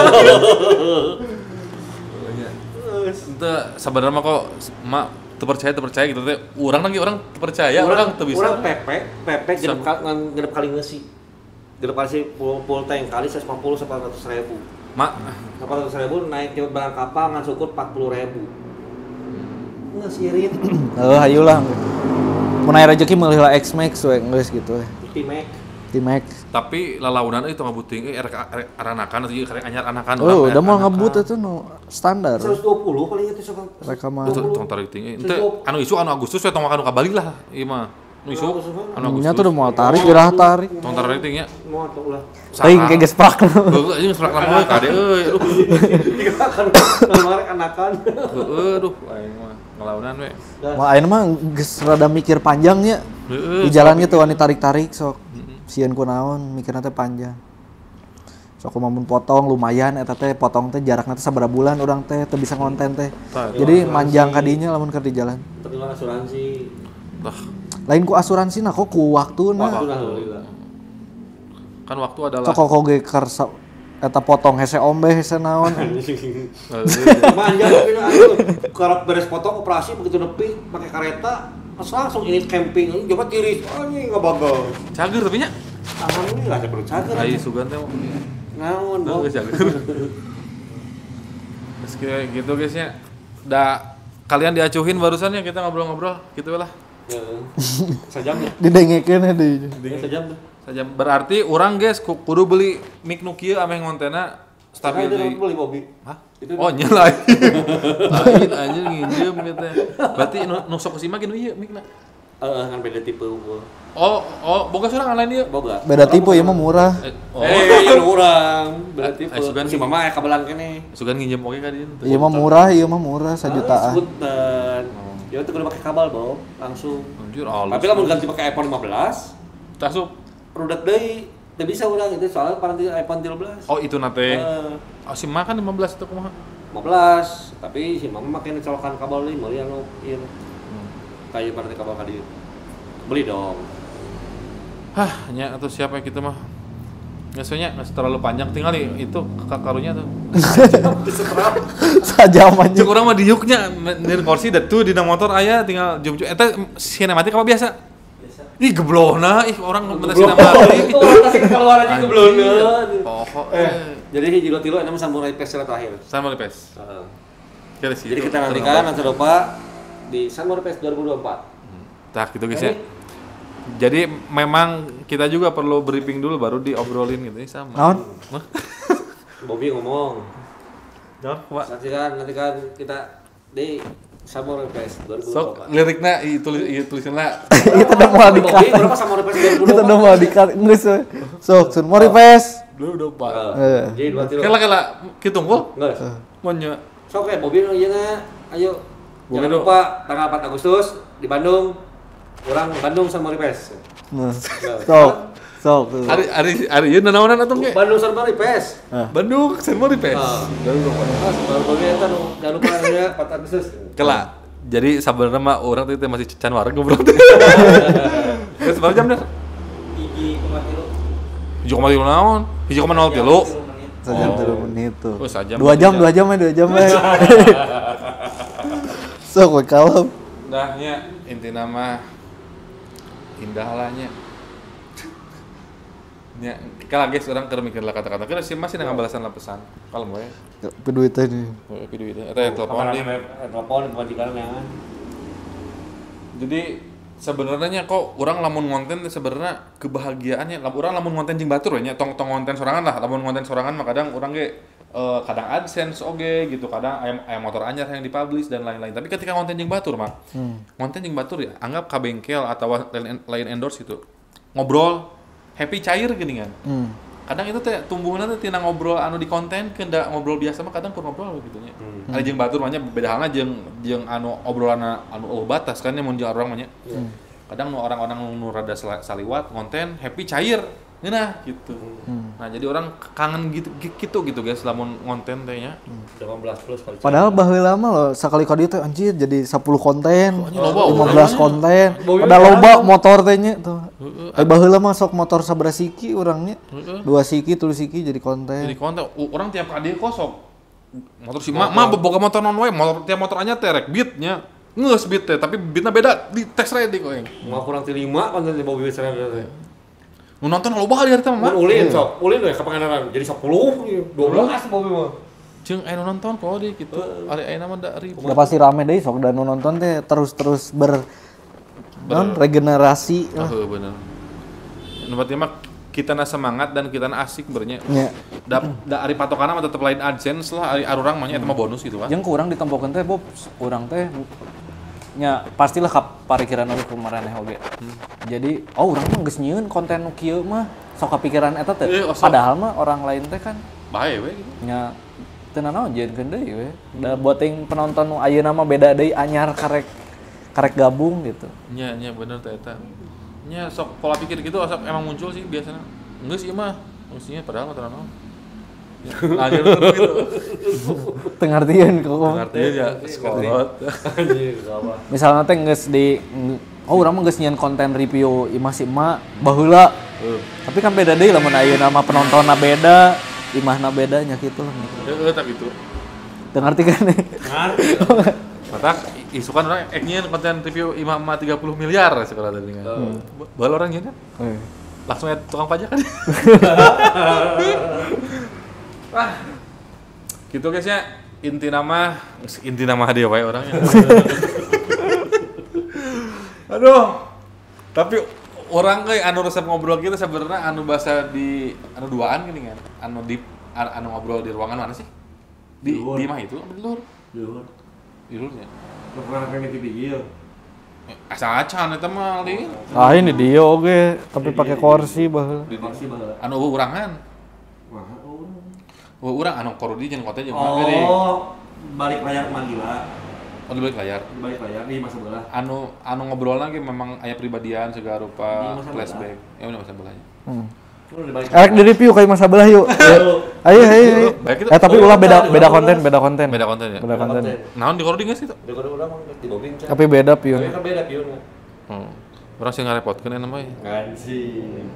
Ente sebenarnya mah kok mak teu percaya gitu teh. Urang teu percaya, urang teu bisa. Urang pepe genep kali ngeusi. Genep kali full tank kali 150 sampai 100.000. Mak 400.000 naik ke barang kapal ngan syukur 40.000. Geus irit. Hayu lah. Mun aya rezeki meulih lah X-Max we geus gitu we. Timex. tapi lalaunan itu ngabuting aranakan atau karek anyar anakan. Oh, udah mau ngebut itu nu standar. 120 paling itu sok. Mereka mah. Itu tong tarik tinggi. Ente anu isu anu Agustus we tong makan ka Bali lah. Ieu mah. Nu isu anu Agustus. Nya tuh udah mau tarik, gerah tarik. Tong tarik tinggi nya. Moal tuh ulah. Teuing ke gespak. Heueuh anjing gespak lama kade euy. Aduh. Dikatakan marek anakan. Heueuh aduh aing mah ngelaunan we. Mah ayeuna mah geus rada mikir panjangnya. Di jalan gitu wani tarik-tarik sok. Sieun kunaon mikirna teh panjang. Sok kumaha mun potong lumayan eta teh potong teh jarakna teh sabaraha bulan urang teh teu bisa ngonten teh. Jadi manjang ka dinya lamun keur di jalan. Terima asuransi. Tah. Lain ku asuransi nah kok ku waktuna. Kan waktu adalah Sok kok ge keur eta potong hese ombe hese naon. Manjang atuh karep beres potong operasi begitu nepi pakai kareta pas langsung ini camping coba tiris anjing ngabagal. cager tapi nya. Alhamdulillah saya perlu cager. Ai sugan teh mah. Naon, Bos? Cager. Terus kayak gitu guys ya. Kalian diacuhin barusan ya kita ngobrol-ngobrol gitu lah. Heeh. Sajam ya. Didengekeun deui. Sajam tuh. Saja berarti orang guys kudu beli mic nu kieu ameh ngontena stabil Itu beli Bobby. Hah? Itu Oh nyalain. Lain anjir nginjem gitu. Berarti nu sok simak nu ieu micna. kan beda tipe unggul. Oh, boga surang lain ieu. Boga. Beda tipe ieu mah murah. Ieu urang. Beda tipe. Sugan Si mama aya kabelang keneh. Sugan nginjem oge ka dieu. Ieu mah murah 1 jutaan. Punten. Ya itu kudu pakai kabel, Bob. Langsung. Anjir alus. Tapi lamun ganti pakai iPhone 15, Tasup. rudet deui. Teu bisa urang itu soalnya paranti iPhone 13. Oh, itu nate. Si makan 15 itu kumaha? 15, tapi si mama make colokan kabel deui meuli anu ieu. Kayu paranti kabel ka dieu. Beli dong. Hah, nya atau siapa kita mah? Biasanya nggak terlalu panjang tinggal itu karunya tuh. Sajam anjing. Cuk urang mah diuknya nir kursi da tuh dina motor aya tinggal jum eta sinematik apa biasa? Ih geblona, orang mentas sinematik. Orang kasih keluar aja geblona. Pokok. Jadi hiji tilu nama Samurai Pass terakhir. Sama di PES. Jadi kita nantikan nanti lupa di Samurai Pass 2024. Tah gitu guys ya. Jadi memang kita juga perlu briefing dulu baru diobrolin gitu sama. Naon? Bobby ngomong. Pak. Nantikan kita di Samurai Pass 2024. Sok liriknya tulisannya Kita udah mau Bobby dikat. berapa Samurai Pass 2024? Kita udah mau dikat. Geus we. Sok sun mori pes. dulu Pak. Jadi 2 tilu. Kela kitu unggul. Geus. Monya. Sok Bobby ieu na. Ayo. Bobby Jangan do. lupa tanggal 4 Agustus di Bandung. Orang Bandung Samurai Pass. Nah. Sok. Sok. Ari ieu nanaonan atuh ge? Bandung Sermari PES. Bandung, Sermori Pes. Baru eta nu jangan lupa ya 4 Agustus. Kelak. Jadi sebenarnya mah orang teh masih can wareg ngobrol teh. Geus berapa jam dah? 7,3 naon? 7,03. Sajam 3 menit tuh. Oh, sajam. 2 jam ya. Sok we kalem. Dah nya intina mah indah lah nya. Nya kalau guys orang keur mikir lah kata-kata. Kira sih masih ngabalasan lapesan. Kalem we. Peduit teh. Video itu. Eta telepon di. Telepon kewajiban yang. Jadi sebenarnya kok orang lamun ngonten sebenarnya kebahagiaannya orang lamun ngonten jeung batur we nya tong ngonten sorangan lah. Lamun ngonten sorangan mah kadang urang ge kadang AdSense oge gitu, kadang aya motor anyar yang dipublish dan lain-lain. Tapi ketika ngonten jeung batur mah ngonten jeung batur ya anggap ka bengkel atau lain endorse gitu. Ngobrol happy cair gini kan. Kadang itu teh tumbuhna teh tina ngobrol anu di konten ke da ngobrol biasa mah kadang keur ngobrol gitu nya. Ari jeung batur mah nya beda halna jeung anu obrolan anu batas kan nya mun jeung urang mah nya. Kadang nu orang-orang nu rada saliwat konten happy cair geunah gitu. Nah, jadi orang kangen gitu guys lamun ngonten teh nya. 18 plus kali. Padahal baheula mah lo sakali ka dieu teh anjir jadi 10 konten, loba, 15 konten. Padahal loba motor teh nya tuh. Baheula mah sok motor sabaraha siki urangnya. 2 siki, 3 siki jadi konten. Jadi konten orang tiap kali kosong motor si mah boga motor non we motor tiap motor anyar teh rek beat nya. Ngeus beat teh tapi beatna beda di test ready kok yang. Mau kurang ti 5 konten di Bobby Wisra teh. Nu nonton loba kali harita mah. Ulin sok, ulin we kapanganan jadi 10, 12 Bobby mah. Jeung aya nu nonton kok di kitu. Ari ayeuna mah da ribu. Udah pasti rame deui sok dan nu nonton teh terus regenerasi. Heeh bener. Nu berarti mah kita na semangat dan kita na asik bernya. Nya. Da ari patokanna mah tetep lain AdSense lah, ari arurang mah nya eta mah bonus gitu kan. Jeung kurang ditempokeun teh Bob, urang teh nya pastilah ka parikiran oge ku maraneh oge. Jadi urang mah geus nyieun konten nu kieu mah sok kapikiran eta teh. Padahal mah orang lain teh kan bae we gitu. Nya teu nanaon jieunkeun deui we. Da boting penonton nu ayeuna mah beda deui anyar karek gabung gitu. Nya bener teh eta. Nya sok pola pikir gitu asap emang muncul sih biasanya. Enggak sih mah, mestinya padahal mah terang. Nah, gitu. Teu ngartieun kok. Ngartieun ya sekolot. Misalnya teh geus di urang mah geus nyieun konten review imah si emak baheula. Tapi kan beda deui lamun ayeuna mah penontonna beda, imahna beda nya kitu. Heeh tak gitu. Teu ngarti kan. Ngarti. Matak isukan orang nyieun konten review imah 30 miliar sekolah tadi kan. Baheula orang nyieun kan. Langsung ya tukang pajak kan. Gitu guys ya, inti nama dia wae orangnya. Aduh. Tapi orang kayak anu resep ngobrol kita sebenarnya anu bahasa di anu duaan gini kan. Anu ngobrol di ruangan mana sih? Di mah itu apa di luar? Di luar ya. Lu pernah pengen TV ieu. Asa-acan eta mah li. Ini dia oge, tapi pakai kursi baheula. Di kursi baheula. Anu urangan. Urang anu korodi jeung konten jeung balik layar manggila. Oh, di balik layar. Di balik layar di masa belah. Anu ngobrolna ge memang aya pribadian segala rupa flashback. Ya bener masa belahnya. Arek di review kayak masa belah yuk. Ayo. Tapi ulah beda konten. Beda konten ya. Beda konten. Naon di korodi geus itu? Di urang di bobing. Tapi beda pion. Tapi kan beda pion. Orang sih ngarepotkeun eta mah. Anjing.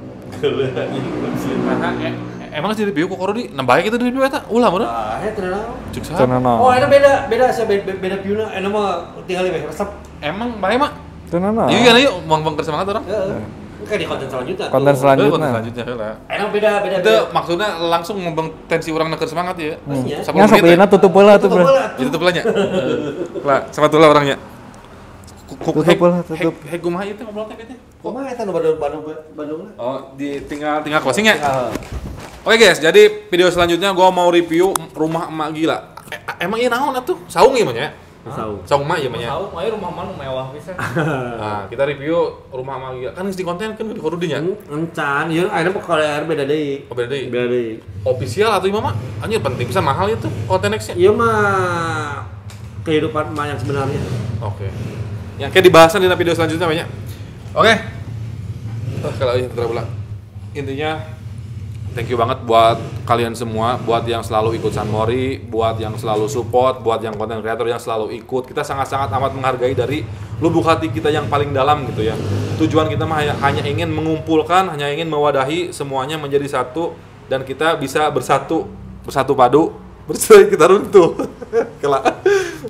Emang sih review kok korodi nambah gitu di review eta? Ulah meureun. Eta naon? Cuk saha? Oh, eta beda sih beda pionna. Eta mah tinggal we resep. Emang bae mah. Teu nana. Iya kan yuk mong semangat orang. Heeh. Kan di konten selanjutnya. Konten selanjutnya heula. Emang beda. Itu maksudnya langsung ngembang tensi urang keur semangat ya. Nya sok dina tutup heula tuh, Bro. Tutup heula nya. Lah, sepatulah orangnya. Tutup. Hek kumaha ieu teh ngobrol teh teh. Kumaha eta nu Bandung? Oh, tinggal closing ya. Oke guys, jadi video selanjutnya gua mau review rumah emak gila. Emang ieu naon atuh? Saung ieu mah nya? Saung emak ieu mah nya. Saung aya rumah mana mewah pisan. Nah, kita review rumah emak gila. Kan geus di konten kan di korudi nya. Encan, ieu ayeuna mah kalau air beda deui. Oh, beda deui. Official atau ieu mah? Anjir penting bisa mahal itu konten next-nya. Ieu mah kehidupan emak yang sebenarnya. Oke. Yang kayak dibahasan di video selanjutnya banyak. Oke. Kalau iya terlalu intinya thank you banget buat kalian semua, buat yang selalu ikut San Mori, buat yang selalu support, buat yang content creator yang selalu ikut. Kita sangat-sangat amat menghargai dari lubuk hati kita yang paling dalam gitu ya. Tujuan kita mah hanya ingin mengumpulkan, hanya ingin mewadahi semuanya menjadi satu dan kita bisa bersatu padu, bersatu kita runtuh. Kelak.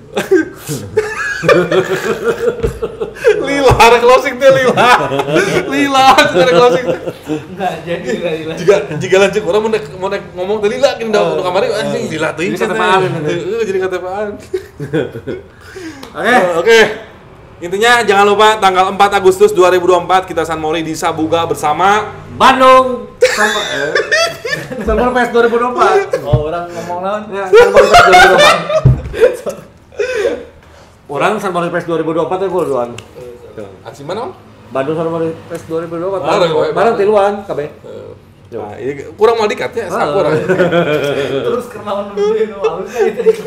Lila, ada closing teh Lila. Lila, ada closing. Enggak jadi lah. Jika lanjut orang mau ngomong teh Lila kini dalam kamari anjing Lila teuing Jadi katepaan. jadi katepaan. Oke. Intinya jangan lupa tanggal 4 Agustus 2024 kita San Mori di Sabuga bersama Bandung San Mori Fest 2024. oh orang ngomong lawan San Mori Fest 2024. Orang San Mori Fest 2024 itu duluan. Aksi mana, Bang? Bandung San Mori Fest 2024. Bareng tiluan kabeh. Nah, ini kurang mal dikatnya sakur. Terus kenalan dulu nu halus kayak gitu.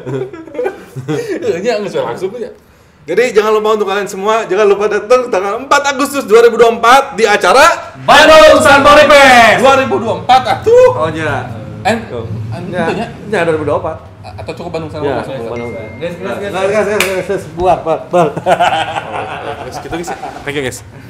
Nya geus langsung aja. Jadi jangan lupa untuk kalian semua, jangan lupa datang tanggal 4 Agustus 2024 di acara Bandung San Mori Fest 2024 atuh. Oh iya. Nya Ya 2024. atau cukup Bandung San Ya, Mori. Bandung. Guys, Gas buat, Gitu guys. Thank you guys.